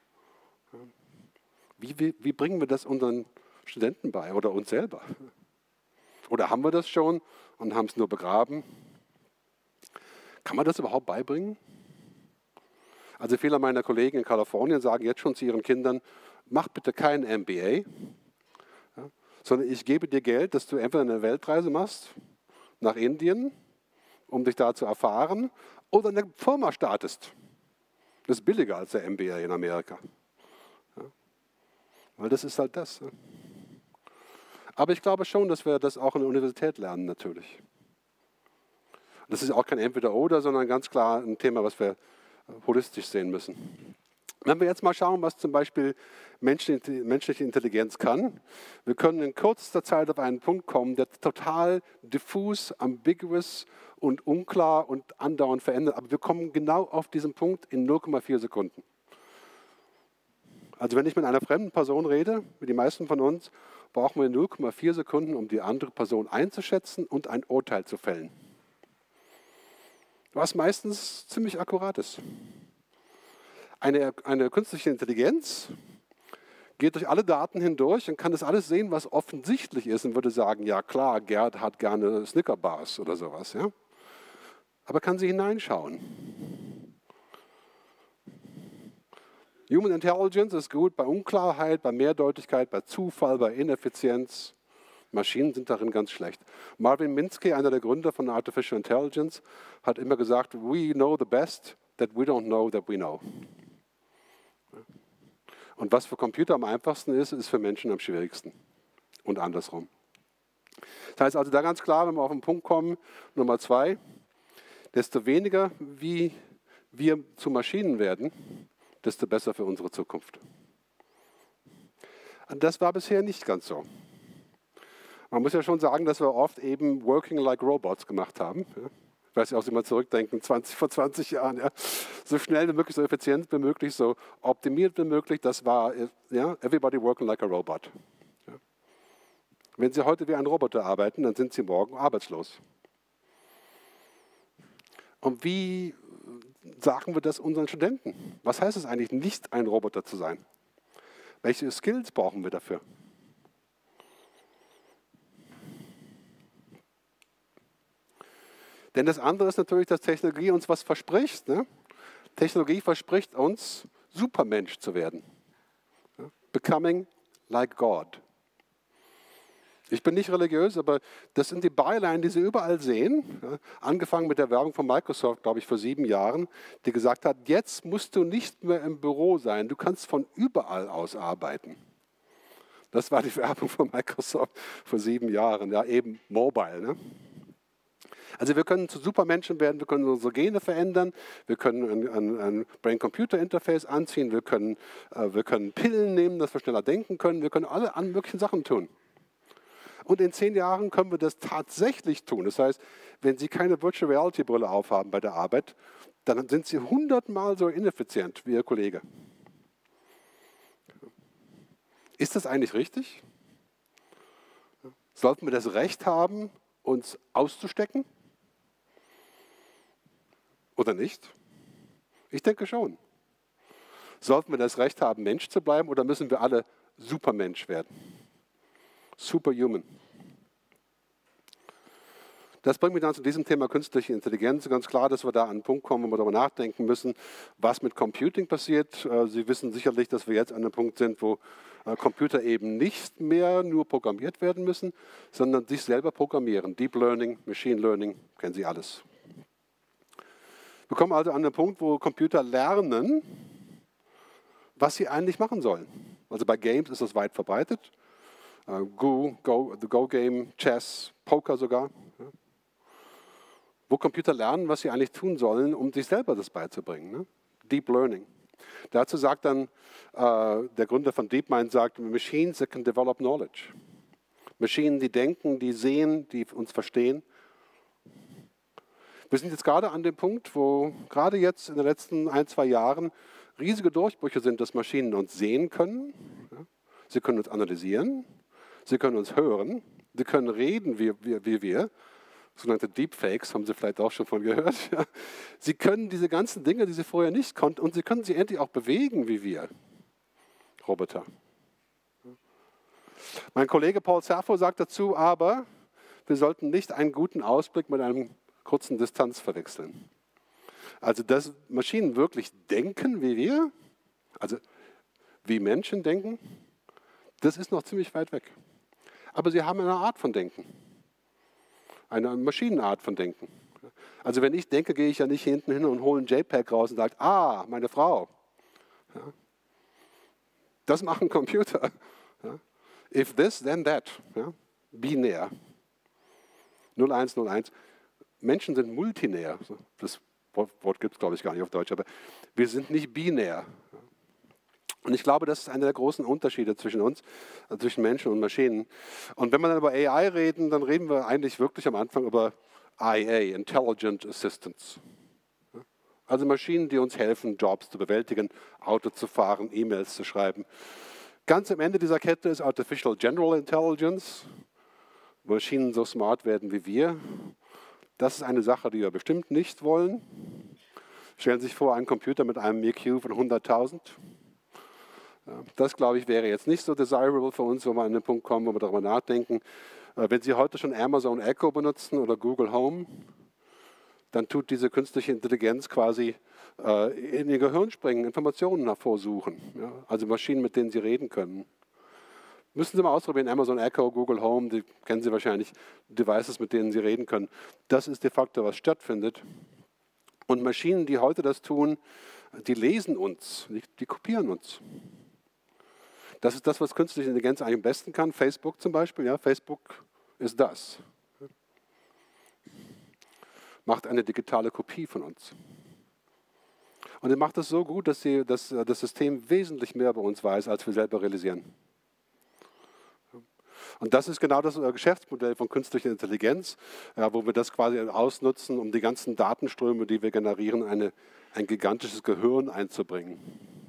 Wie bringen wir das unseren Studenten bei oder uns selber? Oder haben wir das schon und haben es nur begraben? Kann man das überhaupt beibringen? Also viele meiner Kollegen in Kalifornien sagen jetzt schon zu ihren Kindern, mach bitte kein MBA, ja, sondern ich gebe dir Geld, dass du entweder eine Weltreise machst nach Indien, um dich da zu erfahren, oder eine Firma startest. Das ist billiger als der MBA in Amerika. Ja, weil das ist halt das. Ja. Aber ich glaube schon, dass wir das auch in der Universität lernen natürlich. Das ist auch kein Entweder-Oder, sondern ganz klar ein Thema, was wir holistisch sehen müssen. Wenn wir jetzt mal schauen, was zum Beispiel menschliche Intelligenz kann, wir können in kürzester Zeit auf einen Punkt kommen, der total diffus, ambiguous und unklar und andauernd verändert. Aber wir kommen genau auf diesen Punkt in 0,4 Sekunden. Also wenn ich mit einer fremden Person rede, wie die meisten von uns, brauchen wir 0,4 Sekunden, um die andere Person einzuschätzen und ein Urteil zu fällen. Was meistens ziemlich akkurat ist. Eine künstliche Intelligenz geht durch alle Daten hindurch und kann das alles sehen, was offensichtlich ist und würde sagen, ja klar, Gerd hat gerne Snickerbars oder sowas. Ja? Aber kann sie hineinschauen. Human Intelligence ist gut bei Unklarheit, bei Mehrdeutigkeit, bei Zufall, bei Ineffizienz. Maschinen sind darin ganz schlecht. Marvin Minsky, einer der Gründer von Artificial Intelligence, hat immer gesagt, we know the best that we don't know that we know. Und was für Computer am einfachsten ist, ist für Menschen am schwierigsten. Und andersrum. Das heißt also da ganz klar, wenn wir auf den Punkt kommen, Nummer 2, desto weniger wie wir zu Maschinen werden, desto besser für unsere Zukunft. Und das war bisher nicht ganz so. Man muss ja schon sagen, dass wir oft eben Working like Robots gemacht haben. Ich weiß nicht, ob Sie mal zurückdenken, vor 20 Jahren. Ja. So schnell wie möglich, so effizient wie möglich, so optimiert wie möglich. Das war, ja, everybody working like a robot. Ja. Wenn Sie heute wie ein Roboter arbeiten, dann sind Sie morgen arbeitslos. Und wie sagen wir das unseren Studenten? Was heißt es eigentlich, nicht ein Roboter zu sein? Welche Skills brauchen wir dafür? Denn das andere ist natürlich, dass Technologie uns was verspricht. Ne? Technologie verspricht uns, Supermensch zu werden. Ja? Becoming like God. Ich bin nicht religiös, aber das sind die Byline, die Sie überall sehen. Ja? Angefangen mit der Werbung von Microsoft, glaube ich, vor 7 Jahren, die gesagt hat, jetzt musst du nicht mehr im Büro sein, du kannst von überall aus arbeiten. Das war die Werbung von Microsoft vor 7 Jahren, ja, eben mobile. Ne? Also wir können zu Supermenschen werden, wir können unsere Gene verändern, wir können ein Brain-Computer-Interface anziehen, wir können Pillen nehmen, dass wir schneller denken können, wir können alle möglichen Sachen tun. Und in 10 Jahren können wir das tatsächlich tun. Das heißt, wenn Sie keine Virtual Reality Brille aufhaben bei der Arbeit, dann sind Sie 100-mal so ineffizient wie Ihr Kollege. Ist das eigentlich richtig? Sollten wir das Recht haben, uns auszustecken? Oder nicht? Ich denke schon. Sollten wir das Recht haben, Mensch zu bleiben, oder müssen wir alle Supermensch werden? Superhuman. Das bringt mich dann zu diesem Thema künstliche Intelligenz. Ganz klar, dass wir da an einen Punkt kommen, wo wir darüber nachdenken müssen, was mit Computing passiert. Sie wissen sicherlich, dass wir jetzt an einem Punkt sind, wo Computer eben nicht mehr nur programmiert werden müssen, sondern sich selber programmieren. Deep Learning, Machine Learning, kennen Sie alles. Wir kommen also an den Punkt, wo Computer lernen, was sie eigentlich machen sollen. Also bei Games ist das weit verbreitet. The Go-Game, Chess, Poker sogar. Ja. Wo Computer lernen, was sie eigentlich tun sollen, um sich selber das beizubringen. Ne? Deep Learning. Dazu sagt dann der Gründer von DeepMind, sagt, Machines that can develop knowledge. Maschinen, die denken, die sehen, die uns verstehen. Wir sind jetzt gerade an dem Punkt, wo gerade jetzt in den letzten 1, 2 Jahren riesige Durchbrüche sind, dass Maschinen uns sehen können. Ja. Sie können uns analysieren. Sie können uns hören. Sie können reden wie wir. Sogenannte Deepfakes, haben Sie vielleicht auch schon von gehört. Ja. Sie können diese ganzen Dinge, die Sie vorher nicht konnten, und Sie können sie endlich auch bewegen wie wir. Roboter. Mein Kollege Paul Cerfo sagt dazu, aber wir sollten nicht einen guten Ausblick mit einem kurzen Distanz verwechseln. Also, dass Maschinen wirklich denken wie wir, also wie Menschen denken, das ist noch ziemlich weit weg. Aber sie haben eine Art von Denken. Eine Maschinenart von Denken. Also wenn ich denke, gehe ich ja nicht hinten hin und hole ein JPEG raus und sage, ah, meine Frau. Ja. Das machen Computer. Ja. If this, then that. Ja. Binär. 0101. Menschen sind multinär. Das Wort gibt es, glaube ich, gar nicht auf Deutsch, aber wir sind nicht binär. Und ich glaube, das ist einer der großen Unterschiede zwischen uns, zwischen Menschen und Maschinen. Und wenn wir dann über AI reden, dann reden wir eigentlich wirklich am Anfang über IA, Intelligent Assistance. Also Maschinen, die uns helfen, Jobs zu bewältigen, Auto zu fahren, E-Mails zu schreiben. Ganz am Ende dieser Kette ist Artificial General Intelligence, wo Maschinen so smart werden wie wir. Das ist eine Sache, die wir bestimmt nicht wollen. Stellen Sie sich vor, einen Computer mit einem IQ von 100.000. Das, glaube ich, wäre jetzt nicht so desirable für uns, wo wir an den Punkt kommen, wo wir darüber nachdenken. Wenn Sie heute schon Amazon Echo benutzen oder Google Home, dann tut diese künstliche Intelligenz quasi in Ihr Gehirn springen, Informationen hervorsuchen. Ja? Also Maschinen, mit denen Sie reden können. Müssen Sie mal ausprobieren, Amazon Echo, Google Home, die kennen Sie wahrscheinlich, Devices, mit denen Sie reden können. Das ist de facto, was stattfindet. Und Maschinen, die heute das tun, die lesen uns, die kopieren uns. Das ist das, was künstliche Intelligenz eigentlich am besten kann. Facebook zum Beispiel, ja, Facebook ist das. Macht eine digitale Kopie von uns. Und er macht das so gut, dass das System wesentlich mehr über uns weiß, als wir selber realisieren. Und das ist genau das Geschäftsmodell von künstlicher Intelligenz, wo wir das quasi ausnutzen, um die ganzen Datenströme, die wir generieren, ein gigantisches Gehirn einzubringen.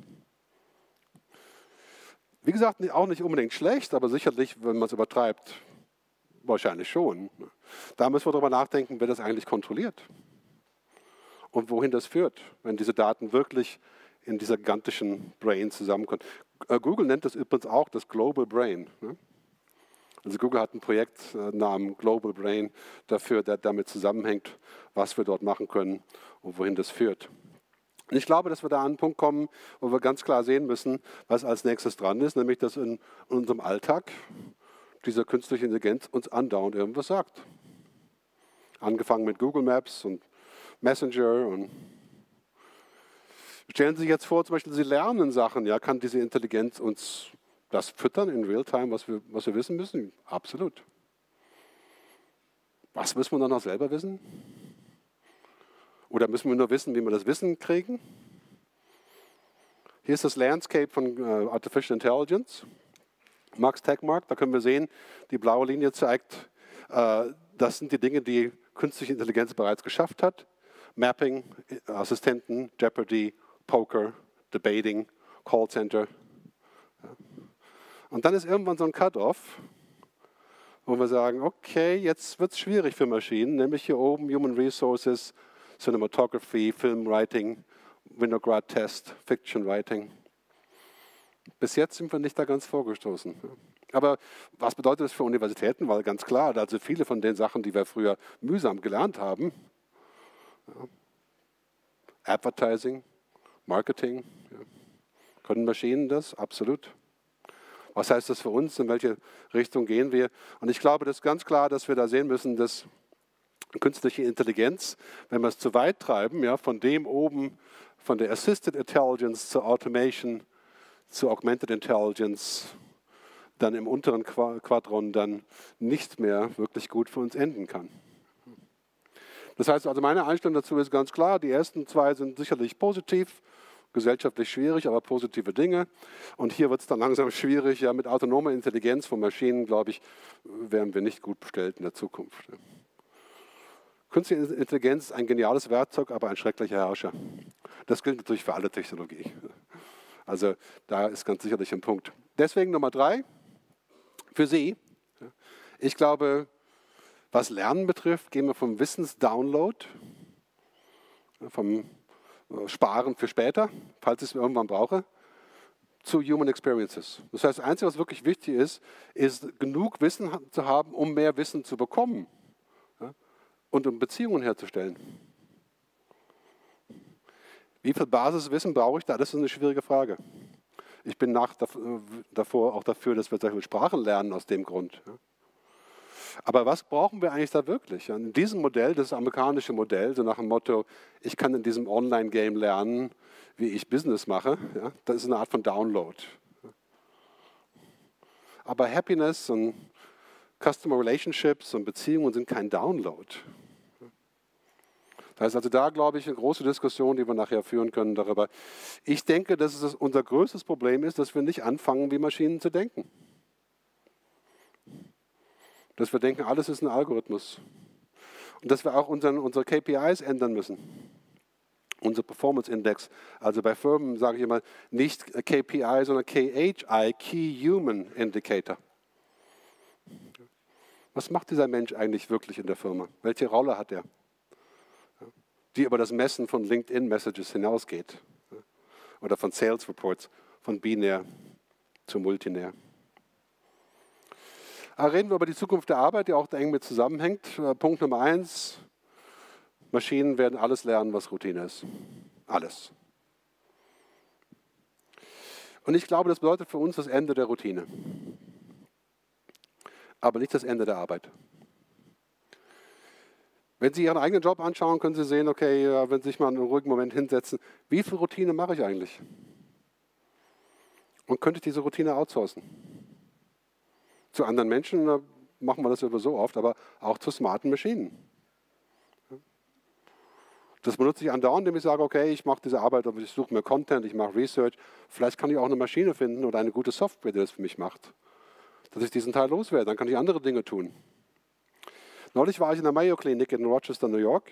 Wie gesagt, auch nicht unbedingt schlecht, aber sicherlich, wenn man es übertreibt, wahrscheinlich schon. Da müssen wir darüber nachdenken, wer das eigentlich kontrolliert und wohin das führt, wenn diese Daten wirklich in dieser gigantischen Brain zusammenkommen. Google nennt das übrigens auch das Global Brain. Also Google hat ein Projekt namens Global Brain dafür, der damit zusammenhängt, was wir dort machen können und wohin das führt. Und ich glaube, dass wir da an einen Punkt kommen, wo wir ganz klar sehen müssen, was als nächstes dran ist, nämlich dass in unserem Alltag diese künstliche Intelligenz uns andauernd irgendwas sagt. Angefangen mit Google Maps und Messenger. Und stellen Sie sich jetzt vor, zum Beispiel, Sie lernen Sachen, ja, kann diese Intelligenz uns das füttern in Realtime, was wir wissen müssen? Absolut. Was müssen wir dann noch selber wissen? Oder müssen wir nur wissen, wie wir das Wissen kriegen? Hier ist das Landscape von Artificial Intelligence. Max Tegmark, da können wir sehen, die blaue Linie zeigt, das sind die Dinge, die künstliche Intelligenz bereits geschafft hat. Mapping, Assistenten, Jeopardy, Poker, Debating, Callcenter. Und dann ist irgendwann so ein Cut-off, wo wir sagen, okay, jetzt wird es schwierig für Maschinen, nämlich hier oben Human Resources, Cinematography, Filmwriting, Winograd Test, Fiction Writing. Bis jetzt sind wir nicht da ganz vorgestoßen. Aber was bedeutet das für Universitäten? Weil ganz klar, also viele von den Sachen, die wir früher mühsam gelernt haben, Advertising, Marketing, können Maschinen das? Absolut. Was heißt das für uns? In welche Richtung gehen wir? Und ich glaube, das ist ganz klar, dass wir da sehen müssen, dass künstliche Intelligenz, wenn wir es zu weit treiben, ja, von dem oben, von der Assisted Intelligence zur Automation, zu Augmented Intelligence, dann im unteren Quadron dann nicht mehr wirklich gut für uns enden kann. Das heißt also, meine Einstellung dazu ist ganz klar, die ersten zwei sind sicherlich positiv, gesellschaftlich schwierig, aber positive Dinge. Und hier wird es dann langsam schwierig, ja, mit autonomer Intelligenz von Maschinen, glaube ich, wären wir nicht gut bestellt in der Zukunft. Künstliche Intelligenz ist ein geniales Werkzeug, aber ein schrecklicher Herrscher. Das gilt natürlich für alle Technologie. Also da ist ganz sicherlich ein Punkt. Deswegen Nummer 3, für Sie. Ich glaube, was Lernen betrifft, gehen wir vom Wissensdownload, vom Sparen für später, falls ich es irgendwann brauche, zu Human Experiences. Das heißt, das Einzige, was wirklich wichtig ist, ist genug Wissen zu haben, um mehr Wissen zu bekommen. Und um Beziehungen herzustellen. Wie viel Basiswissen brauche ich da? Das ist eine schwierige Frage. Ich bin davor auch dafür, dass wir solche Sprachen lernen aus dem Grund. Aber was brauchen wir eigentlich da wirklich? In diesem Modell, das amerikanische Modell, so nach dem Motto, ich kann in diesem Online-Game lernen, wie ich Business mache, ja, das ist eine Art von Download. Aber Happiness und Customer Relationships und Beziehungen sind kein Download. Das heißt also da, glaube ich, eine große Diskussion, die wir nachher führen können darüber. Ich denke, dass es unser größtes Problem ist, dass wir nicht anfangen, wie Maschinen zu denken. Dass wir denken, alles ist ein Algorithmus. Und dass wir auch unsere KPIs ändern müssen. Unser Performance Index. Also bei Firmen sage ich immer nicht KPI, sondern KHI, Key Human Indicator. Was macht dieser Mensch eigentlich wirklich in der Firma? Welche Rolle hat er? Die über das Messen von LinkedIn-Messages hinausgeht. Oder von Sales Reports, von binär. zu multinär. Reden wir über die Zukunft der Arbeit, die auch eng mit zusammenhängt. Punkt Nummer 1, Maschinen werden alles lernen, was Routine ist. Alles. Und ich glaube, das bedeutet für uns das Ende der Routine. Aber nicht das Ende der Arbeit. Wenn Sie Ihren eigenen Job anschauen, können Sie sehen, okay, wenn Sie sich mal einen ruhigen Moment hinsetzen, wie viel Routine mache ich eigentlich? Und könnte ich diese Routine outsourcen? Zu anderen Menschen machen wir das sowieso oft, aber auch zu smarten Maschinen. Das benutze ich andauernd, indem ich sage, okay, ich mache diese Arbeit, ich suche mir Content, ich mache Research. Vielleicht kann ich auch eine Maschine finden oder eine gute Software, die das für mich macht. Dass ich diesen Teil loswerde, dann kann ich andere Dinge tun. Neulich war ich in der Mayo Klinik in Rochester,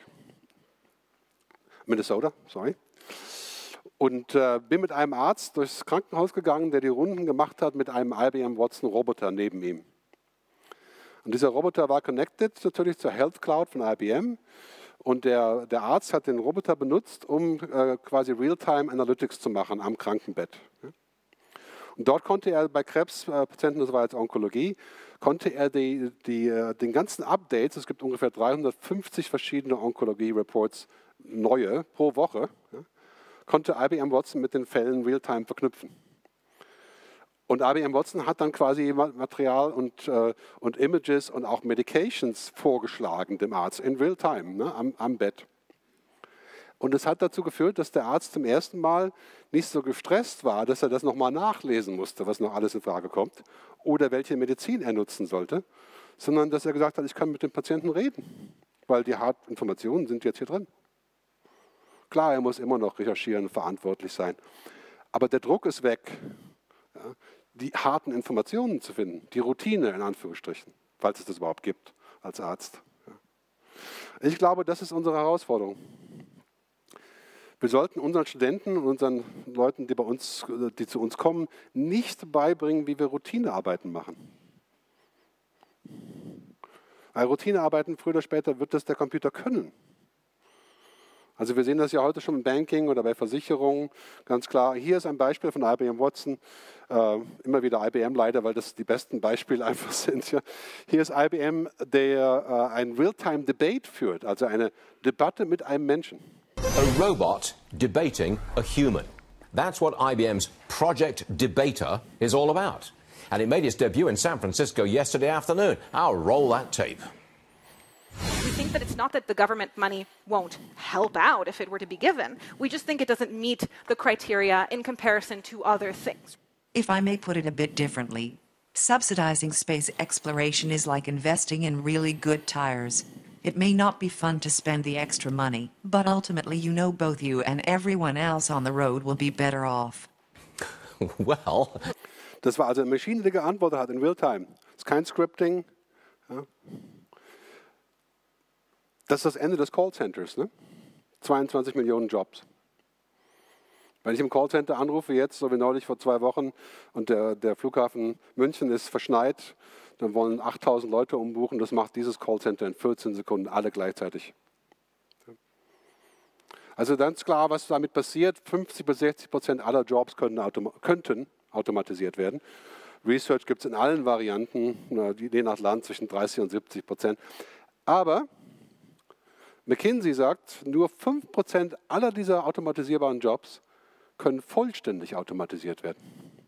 Minnesota, und bin mit einem Arzt durchs Krankenhaus gegangen, der die Runden gemacht hat mit einem IBM Watson Roboter neben ihm. Und dieser Roboter war connected natürlich zur Health Cloud von IBM. Und der Arzt hat den Roboter benutzt, um quasi Real-Time Analytics zu machen am Krankenbett. Und dort konnte er bei Krebspatienten, das war jetzt Onkologie, konnte er den ganzen Updates, es gibt ungefähr 350 verschiedene Onkologie-Reports, neue pro Woche, konnte IBM Watson mit den Fällen Real-Time verknüpfen. Und IBM Watson hat dann quasi Material und Images und auch Medications vorgeschlagen dem Arzt in Real-Time, ne, am Bett. Und es hat dazu geführt, dass der Arzt zum ersten Mal nicht so gestresst war, dass er das nochmal nachlesen musste, was noch alles in Frage kommt, oder welche Medizin er nutzen sollte, sondern dass er gesagt hat, ich kann mit dem Patienten reden, weil die harten Informationen sind jetzt hier drin. Klar, er muss immer noch recherchieren und verantwortlich sein, aber der Druck ist weg, ja, die harten Informationen zu finden, die Routine in Anführungsstrichen, falls es das überhaupt gibt als Arzt. Ja. Ich glaube, das ist unsere Herausforderung. Wir sollten unseren Studenten und unseren Leuten, die zu uns kommen, nicht beibringen, wie wir Routinearbeiten machen. Weil Routinearbeiten, früher oder später, wird das der Computer können. Also wir sehen das ja heute schon im Banking oder bei Versicherungen, ganz klar. Hier ist ein Beispiel von IBM Watson, immer wieder IBM leider, weil das die besten Beispiele einfach sind. Ja. Hier ist IBM, der ein Real-Time-Debate führt, also eine Debatte mit einem Menschen. A robot debating a human. That's what IBM's Project Debater is all about. And it made its debut in San Francisco yesterday afternoon. I'll roll that tape. We think that it's not that the government money won't help out if it were to be given. We just think it doesn't meet the criteria in comparison to other things. If I may put it a bit differently, subsidizing space exploration is like investing in really good tires. It may not be fun to spend the extra money, but ultimately you know both you and everyone else on the road will be better off. Well. Das war also eine Maschine, die geantwortet hat in Realtime. Das ist kein Scripting. Ja. Das ist das Ende des Callcenters, ne? 22 Millionen Jobs. Wenn ich im Callcenter anrufe jetzt, so wie neulich vor 2 Wochen, und der Flughafen München ist verschneit, dann wollen 8000 Leute umbuchen, das macht dieses Callcenter in 14 Sekunden, alle gleichzeitig. Also ganz klar, was damit passiert, 50-60% aller Jobs könnten automatisiert werden. Research gibt es in allen Varianten, je nach Land zwischen 30 und 70%. Aber McKinsey sagt, nur 5% aller dieser automatisierbaren Jobs können vollständig automatisiert werden.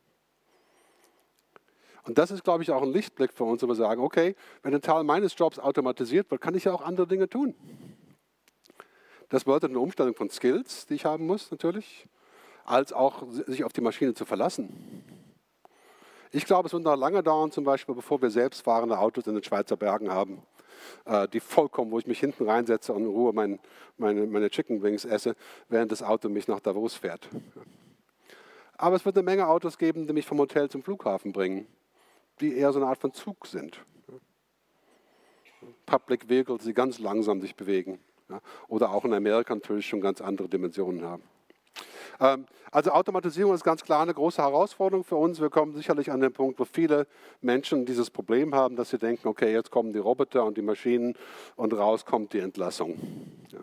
Und das ist, glaube ich, auch ein Lichtblick für uns, wo wir sagen, okay, wenn ein Teil meines Jobs automatisiert wird, kann ich ja auch andere Dinge tun. Das bedeutet eine Umstellung von Skills, die ich haben muss natürlich, als auch sich auf die Maschine zu verlassen. Ich glaube, es wird noch lange dauern, zum Beispiel, bevor wir selbstfahrende Autos in den Schweizer Bergen haben, wo ich mich hinten reinsetze und in Ruhe meine Chicken Wings esse, während das Auto mich nach Davos fährt. Aber es wird eine Menge Autos geben, die mich vom Hotel zum Flughafen bringen, die eher so eine Art von Zug sind. Public Vehicles, die ganz langsam sich bewegen. Ja, oder auch in Amerika natürlich schon ganz andere Dimensionen haben. Also Automatisierung ist ganz klar eine große Herausforderung für uns. Wir kommen sicherlich an den Punkt, wo viele Menschen dieses Problem haben, dass sie denken, okay, jetzt kommen die Roboter und die Maschinen und raus kommt die Entlassung. Ja.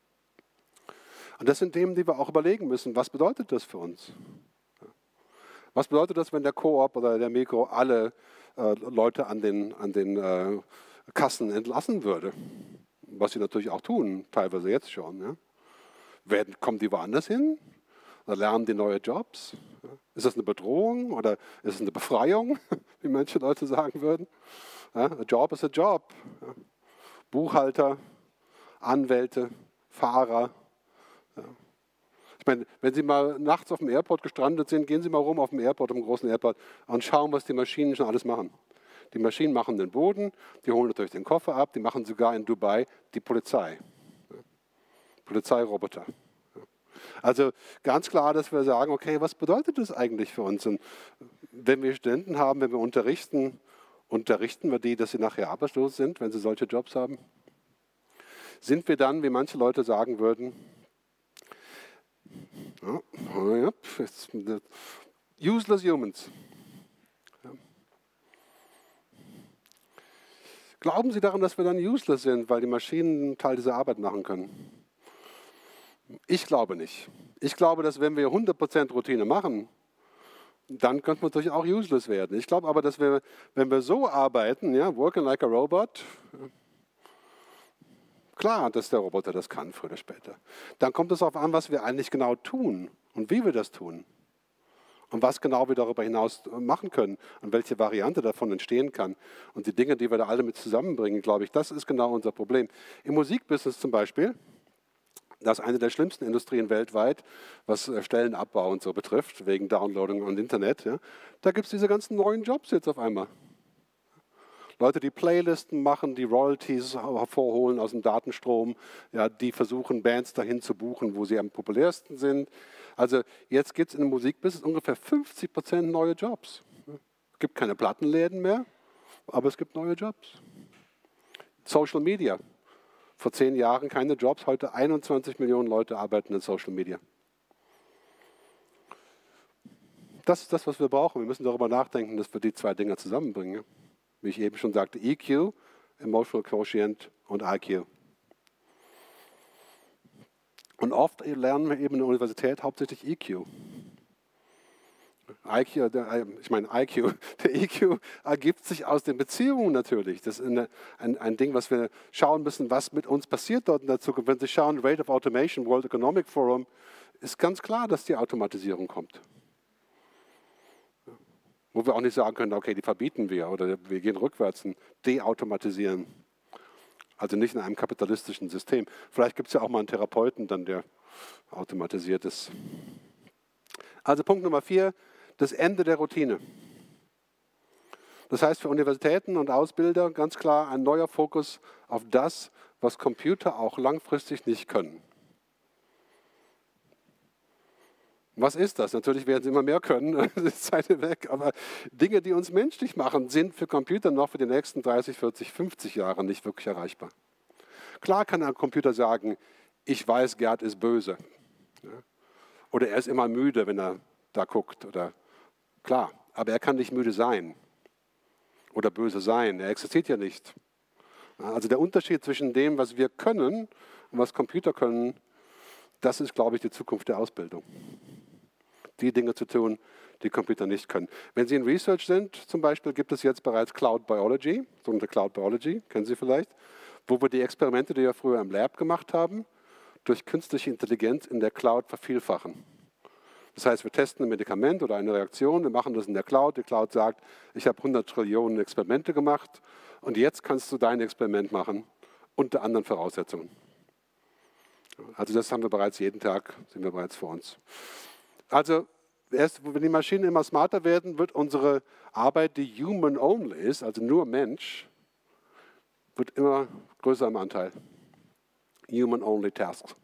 Und das sind Themen, die wir auch überlegen müssen. Was bedeutet das für uns? Ja. Was bedeutet das, wenn der Coop oder der Migros alle Leute an den Kassen entlassen würde? Was sie natürlich auch tun, teilweise jetzt schon. Ja? Kommen die woanders hin? Oder lernen die neue Jobs? Ist das eine Bedrohung oder ist es eine Befreiung, wie manche Leute sagen würden? Ja, a job is a job. Ja. Buchhalter, Anwälte, Fahrer. Ja. Ich meine, wenn Sie mal nachts auf dem Airport gestrandet sind, gehen Sie mal rum auf dem Airport, auf dem großen Airport und schauen, was die Maschinen schon alles machen. Die Maschinen machen den Boden, die holen natürlich den Koffer ab, die machen sogar in Dubai die Polizei. Ja. Polizeiroboter. Ja. Also ganz klar, dass wir sagen, okay, was bedeutet das eigentlich für uns? Und wenn wir Studenten haben, wenn wir unterrichten wir die, dass sie nachher arbeitslos sind, wenn sie solche Jobs haben? Sind wir dann, wie manche Leute sagen würden, useless humans? Ja. Glauben Sie daran, dass wir dann useless sind, weil die Maschinen einen Teil dieser Arbeit machen können? Ich glaube nicht. Ich glaube, dass wenn wir 100% Routine machen, dann könnte man natürlich auch useless werden. Ich glaube aber, dass wir, wenn wir so arbeiten, ja, working like a robot, klar, dass der Roboter das kann, früher oder später. Dann kommt es darauf an, was wir eigentlich genau tun und wie wir das tun. Und was genau wir darüber hinaus machen können und welche Variante davon entstehen kann. Und die Dinge, die wir da alle mit zusammenbringen, glaube ich, das ist genau unser Problem. Im Musikbusiness zum Beispiel, das ist eine der schlimmsten Industrien weltweit, was Stellenabbau und so betrifft, wegen Downloading und Internet. Ja. Da gibt es diese ganzen neuen Jobs jetzt auf einmal. Leute, die Playlisten machen, die Royalties hervorholen aus dem Datenstrom, ja, die versuchen, Bands dahin zu buchen, wo sie am populärsten sind. Also jetzt gibt es im Musikbusiness ungefähr 50% neue Jobs. Es gibt keine Plattenläden mehr, aber es gibt neue Jobs. Social Media. Vor 10 Jahren keine Jobs, heute 21 Millionen Leute arbeiten in Social Media. Das ist das, was wir brauchen. Wir müssen darüber nachdenken, dass wir die zwei Dinge zusammenbringen. Wie ich eben schon sagte, EQ, Emotional Quotient und IQ. Und oft lernen wir eben in der Universität hauptsächlich EQ. IQ, der EQ ergibt sich aus den Beziehungen natürlich. Das ist ein Ding, was wir schauen müssen, was mit uns passiert dort in der Zukunft. Wenn Sie schauen, Rate of Automation, World Economic Forum, ist ganz klar, dass die Automatisierung kommt. Wo wir auch nicht sagen können, okay, die verbieten wir oder wir gehen rückwärts und deautomatisieren. Also nicht in einem kapitalistischen System. Vielleicht gibt es ja auch mal einen Therapeuten, dann der automatisiert ist. Also Punkt Nummer 4, das Ende der Routine. Das heißt für Universitäten und Ausbilder ganz klar ein neuer Fokus auf das, was Computer auch langfristig nicht können. Was ist das? Natürlich werden sie immer mehr können, das ist Zeit weg, aber Dinge, die uns menschlich machen, sind für Computer noch für die nächsten 30, 40, 50 Jahre nicht wirklich erreichbar. Klar kann ein Computer sagen, ich weiß, Gerd ist böse. Oder er ist immer müde, wenn er da guckt. Oder klar, aber er kann nicht müde sein oder böse sein. Er existiert ja nicht. Also der Unterschied zwischen dem, was wir können und was Computer können, das ist, glaube ich, die Zukunft der Ausbildung. Die Dinge zu tun, die Computer nicht können. Wenn Sie in Research sind, zum Beispiel, gibt es jetzt bereits Cloud Biology, sogenannte Cloud Biology, kennen Sie vielleicht, wo wir die Experimente, die wir früher im Lab gemacht haben, durch künstliche Intelligenz in der Cloud vervielfachen. Das heißt, wir testen ein Medikament oder eine Reaktion, wir machen das in der Cloud. Die Cloud sagt, ich habe 100 Trillionen Experimente gemacht und jetzt kannst du dein Experiment machen unter anderen Voraussetzungen. Also das haben wir bereits jeden Tag, sehen wir bereits vor uns. Also erst, wenn die Maschinen immer smarter werden, wird unsere Arbeit, die human only ist, also nur Mensch, wird immer größer im Anteil. Human only tasks.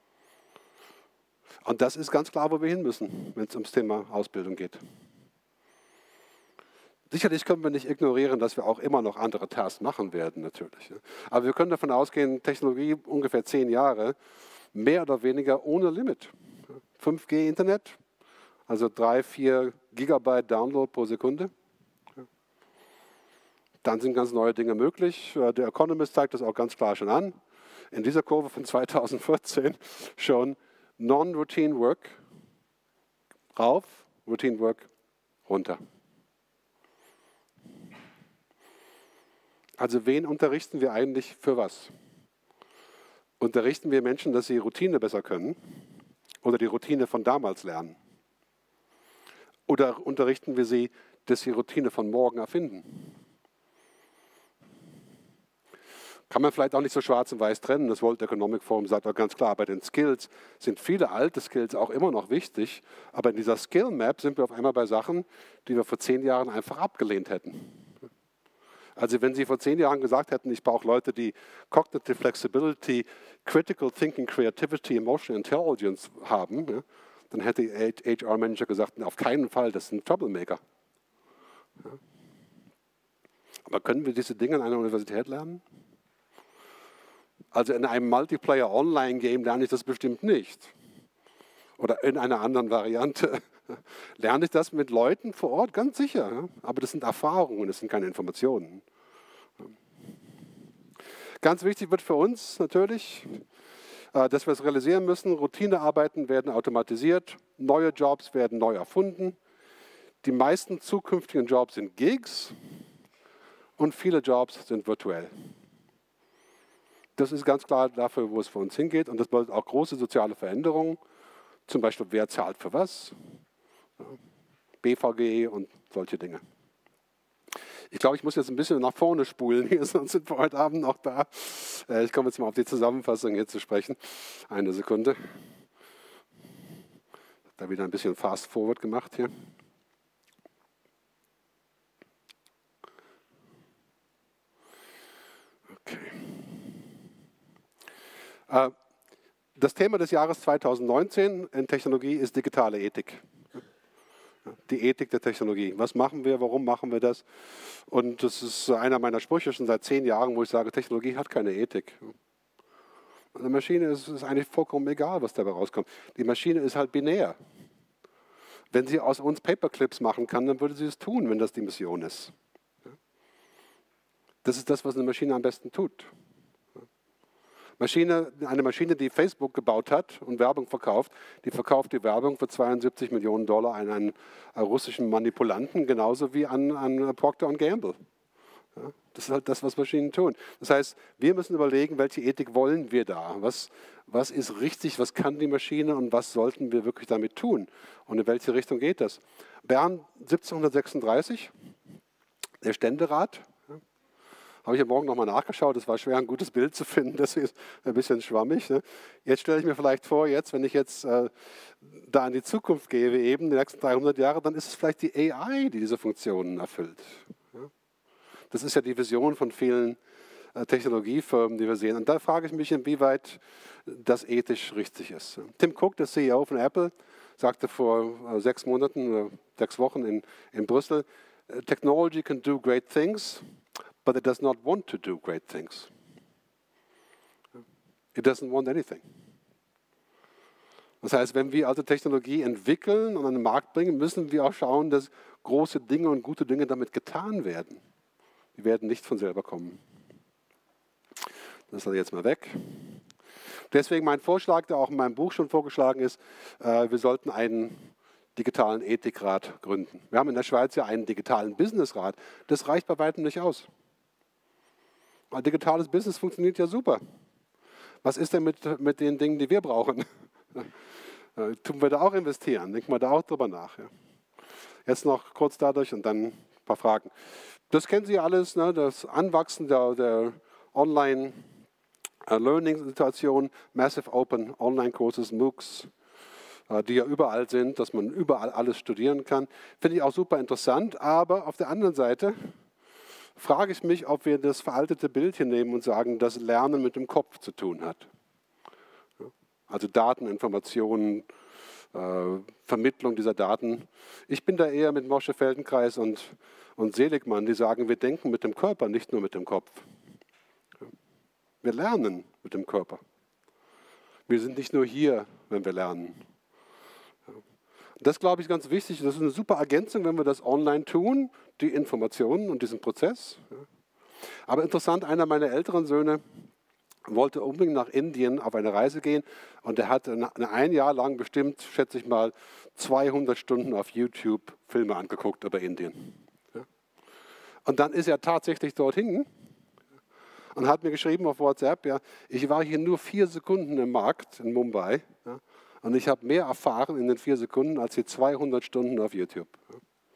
Und das ist ganz klar, wo wir hin müssen, wenn es ums Thema Ausbildung geht. Sicherlich können wir nicht ignorieren, dass wir auch immer noch andere Tasks machen werden, natürlich. Aber wir können davon ausgehen, Technologie ungefähr 10 Jahre, mehr oder weniger ohne Limit. 5G-Internet, also 3, 4 Gigabyte Download pro Sekunde. Dann sind ganz neue Dinge möglich. Der Economist zeigt das auch ganz klar schon an. In dieser Kurve von 2014 schon Non-Routine Work rauf, Routine Work runter. Also wen unterrichten wir eigentlich für was? Unterrichten wir Menschen, dass sie Routine besser können oder die Routine von damals lernen? Oder unterrichten wir sie, dass sie Routine von morgen erfinden? Kann man vielleicht auch nicht so schwarz und weiß trennen. Das World Economic Forum sagt auch ganz klar, bei den Skills sind viele alte Skills auch immer noch wichtig, aber in dieser Skill Map sind wir auf einmal bei Sachen, die wir vor 10 Jahren einfach abgelehnt hätten. Also wenn Sie vor 10 Jahren gesagt hätten, ich brauche Leute, die Cognitive Flexibility, Critical Thinking, Creativity, Emotional Intelligence haben, ja, dann hätte HR-Manager gesagt, auf keinen Fall, das ist ein Troublemaker. Ja. Aber können wir diese Dinge an einer Universität lernen? Also in einem Multiplayer-Online-Game lerne ich das bestimmt nicht. Oder in einer anderen Variante lerne ich das mit Leuten vor Ort, ganz sicher. Ja? Aber das sind Erfahrungen, das sind keine Informationen. Ganz wichtig wird für uns natürlich, dass wir es realisieren müssen, Routinearbeiten werden automatisiert, neue Jobs werden neu erfunden. Die meisten zukünftigen Jobs sind Gigs und viele Jobs sind virtuell. Das ist ganz klar dafür, wo es für uns hingeht. Und das bedeutet auch große soziale Veränderungen. Zum Beispiel, wer zahlt für was? BVG und solche Dinge. Ich glaube, ich muss jetzt ein bisschen nach vorne spulen hier, sonst sind wir heute Abend noch da. Ich komme jetzt mal auf die Zusammenfassung hier zu sprechen. Eine Sekunde. Da wieder ein bisschen Fast Forward gemacht hier. Okay. Das Thema des Jahres 2019 in Technologie ist digitale Ethik. Die Ethik der Technologie. Was machen wir, warum machen wir das? Und das ist einer meiner Sprüche schon seit 10 Jahren, wo ich sage, Technologie hat keine Ethik. Eine Maschine ist eigentlich vollkommen egal, was dabei rauskommt. Die Maschine ist halt binär. Wenn sie aus uns Paperclips machen kann, dann würde sie es tun, wenn das die Mission ist. Das ist das, was eine Maschine am besten tut. Eine Maschine, die Facebook gebaut hat und Werbung verkauft, die verkauft die Werbung für $72 Millionen an einen russischen Manipulanten, genauso wie an Procter & Gamble. Ja, das ist halt das, was Maschinen tun. Das heißt, wir müssen überlegen, welche Ethik wollen wir da? Was ist richtig, was kann die Maschine und was sollten wir wirklich damit tun? Und in welche Richtung geht das? Bern 1736, der Ständerat. Habe ich am Morgen nochmal nachgeschaut, es war schwer, ein gutes Bild zu finden, das ist ein bisschen schwammig. Ne? Jetzt stelle ich mir vielleicht vor, wenn ich jetzt da in die Zukunft gehe, wie eben die nächsten 300 Jahre, dann ist es vielleicht die AI, die diese Funktionen erfüllt. Ja? Das ist ja die Vision von vielen Technologiefirmen, die wir sehen. Und da frage ich mich, inwieweit das ethisch richtig ist. Tim Cook, der CEO von Apple, sagte vor 6 Monaten oder 6 Wochen in Brüssel, Technology can do great things, but it does not want to do great things. It doesn't want anything. Das heißt, wenn wir also Technologie entwickeln und an den Markt bringen, müssen wir auch schauen, dass große Dinge und gute Dinge damit getan werden. Die werden nicht von selber kommen. Das ist jetzt mal weg. Deswegen mein Vorschlag, der auch in meinem Buch schon vorgeschlagen ist, wir sollten einen digitalen Ethikrat gründen. Wir haben in der Schweiz ja einen digitalen Businessrat. Das reicht bei weitem nicht aus. Ein digitales Business funktioniert ja super. Was ist denn mit den Dingen, die wir brauchen? Tun wir da auch investieren? Denken wir da auch drüber nach? Ja. Jetzt noch kurz dadurch und dann ein paar Fragen. Das kennen Sie alles, ne? Das Anwachsen der Online-Learning-Situation, Massive Open Online-Courses, MOOCs, die ja überall sind, dass man überall alles studieren kann. Finde ich auch super interessant, aber auf der anderen Seite frage ich mich, ob wir das veraltete Bild hier nehmen und sagen, dass Lernen mit dem Kopf zu tun hat. Also Daten, Informationen, Vermittlung dieser Daten. Ich bin da eher mit Moshe Feldenkreis und Seligmann, die sagen, wir denken mit dem Körper, nicht nur mit dem Kopf. Wir lernen mit dem Körper. Wir sind nicht nur hier, wenn wir lernen. Das, glaube ich, ist ganz wichtig. Das ist eine super Ergänzung, wenn wir das online tun, die Informationen und diesen Prozess. Aber interessant, einer meiner älteren Söhne wollte unbedingt nach Indien auf eine Reise gehen und er hat ein Jahr lang bestimmt, schätze ich mal, 200 Stunden auf YouTube Filme angeguckt über Indien. Ja. Und dann ist er tatsächlich dorthin und hat mir geschrieben auf WhatsApp, ja, ich war hier nur 4 Sekunden im Markt in Mumbai, ja, und ich habe mehr erfahren in den 4 Sekunden als die 200 Stunden auf YouTube. Ja.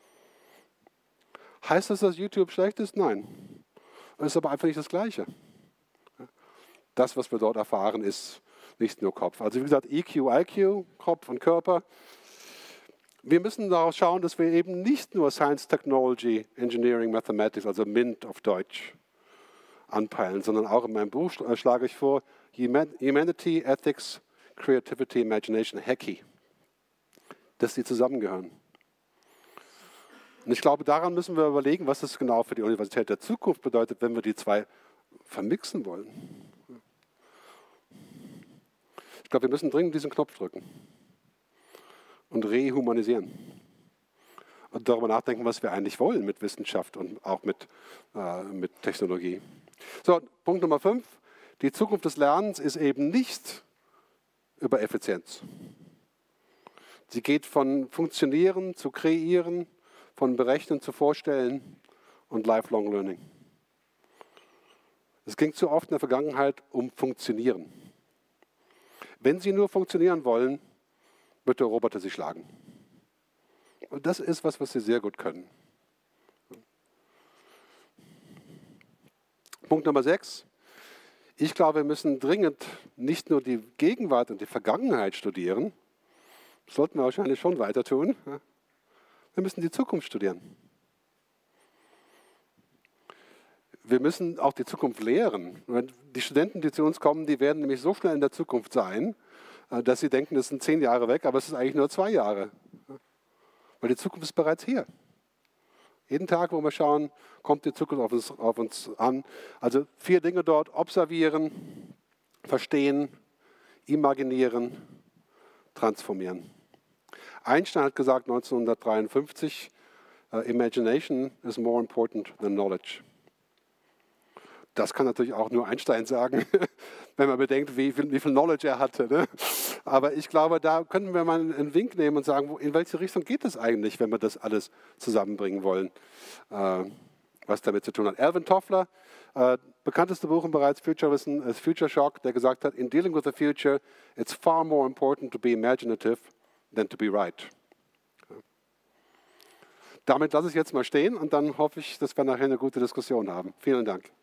Heißt das, dass YouTube schlecht ist? Nein. Es ist aber einfach nicht das Gleiche. Das, was wir dort erfahren, ist nicht nur Kopf. Also wie gesagt, EQ, IQ, Kopf und Körper. Wir müssen darauf schauen, dass wir eben nicht nur Science, Technology, Engineering, Mathematics, also MINT auf Deutsch, anpeilen, sondern auch in meinem Buch schlage ich vor, Humanity, Ethics, Creativity, Imagination, HECI, dass die zusammengehören. Und ich glaube, daran müssen wir überlegen, was das genau für die Universität der Zukunft bedeutet, wenn wir die zwei vermixen wollen. Ich glaube, wir müssen dringend diesen Knopf drücken und rehumanisieren und darüber nachdenken, was wir eigentlich wollen mit Wissenschaft und auch mit Technologie. So, Punkt Nummer 5. Die Zukunft des Lernens ist eben nicht über Effizienz. Sie geht von Funktionieren zu Kreieren, von Berechnen zu Vorstellen und Lifelong Learning. Es ging zu oft in der Vergangenheit um Funktionieren. Wenn Sie nur funktionieren wollen, wird der Roboter Sie schlagen. Und das ist was Sie sehr gut können. Punkt Nummer 6. Ich glaube, wir müssen dringend nicht nur die Gegenwart und die Vergangenheit studieren, das sollten wir wahrscheinlich schon weiter tun. Wir müssen die Zukunft studieren. Wir müssen auch die Zukunft lehren. Die Studenten, die zu uns kommen, die werden nämlich so schnell in der Zukunft sein, dass sie denken, das sind 10 Jahre weg, aber es ist eigentlich nur 2 Jahre. Weil die Zukunft ist bereits hier. Jeden Tag, wo wir schauen, kommt die Zukunft auf uns an. Also 4 Dinge dort: observieren, verstehen, imaginieren, transformieren. Einstein hat gesagt 1953, Imagination is more important than knowledge. Das kann natürlich auch nur Einstein sagen, wenn man bedenkt, wie viel Knowledge er hatte. Ne? Aber ich glaube, da könnten wir mal einen Wink nehmen und sagen, in welche Richtung geht es eigentlich, wenn wir das alles zusammenbringen wollen, was damit zu tun hat. Alvin Toffler, bekannteste Buch im Bereich Futurewissen, ist Future Shock, der gesagt hat, in dealing with the future, it's far more important to be imaginative than to be right. Damit lasse ich jetzt mal stehen und dann hoffe ich, dass wir nachher eine gute Diskussion haben. Vielen Dank.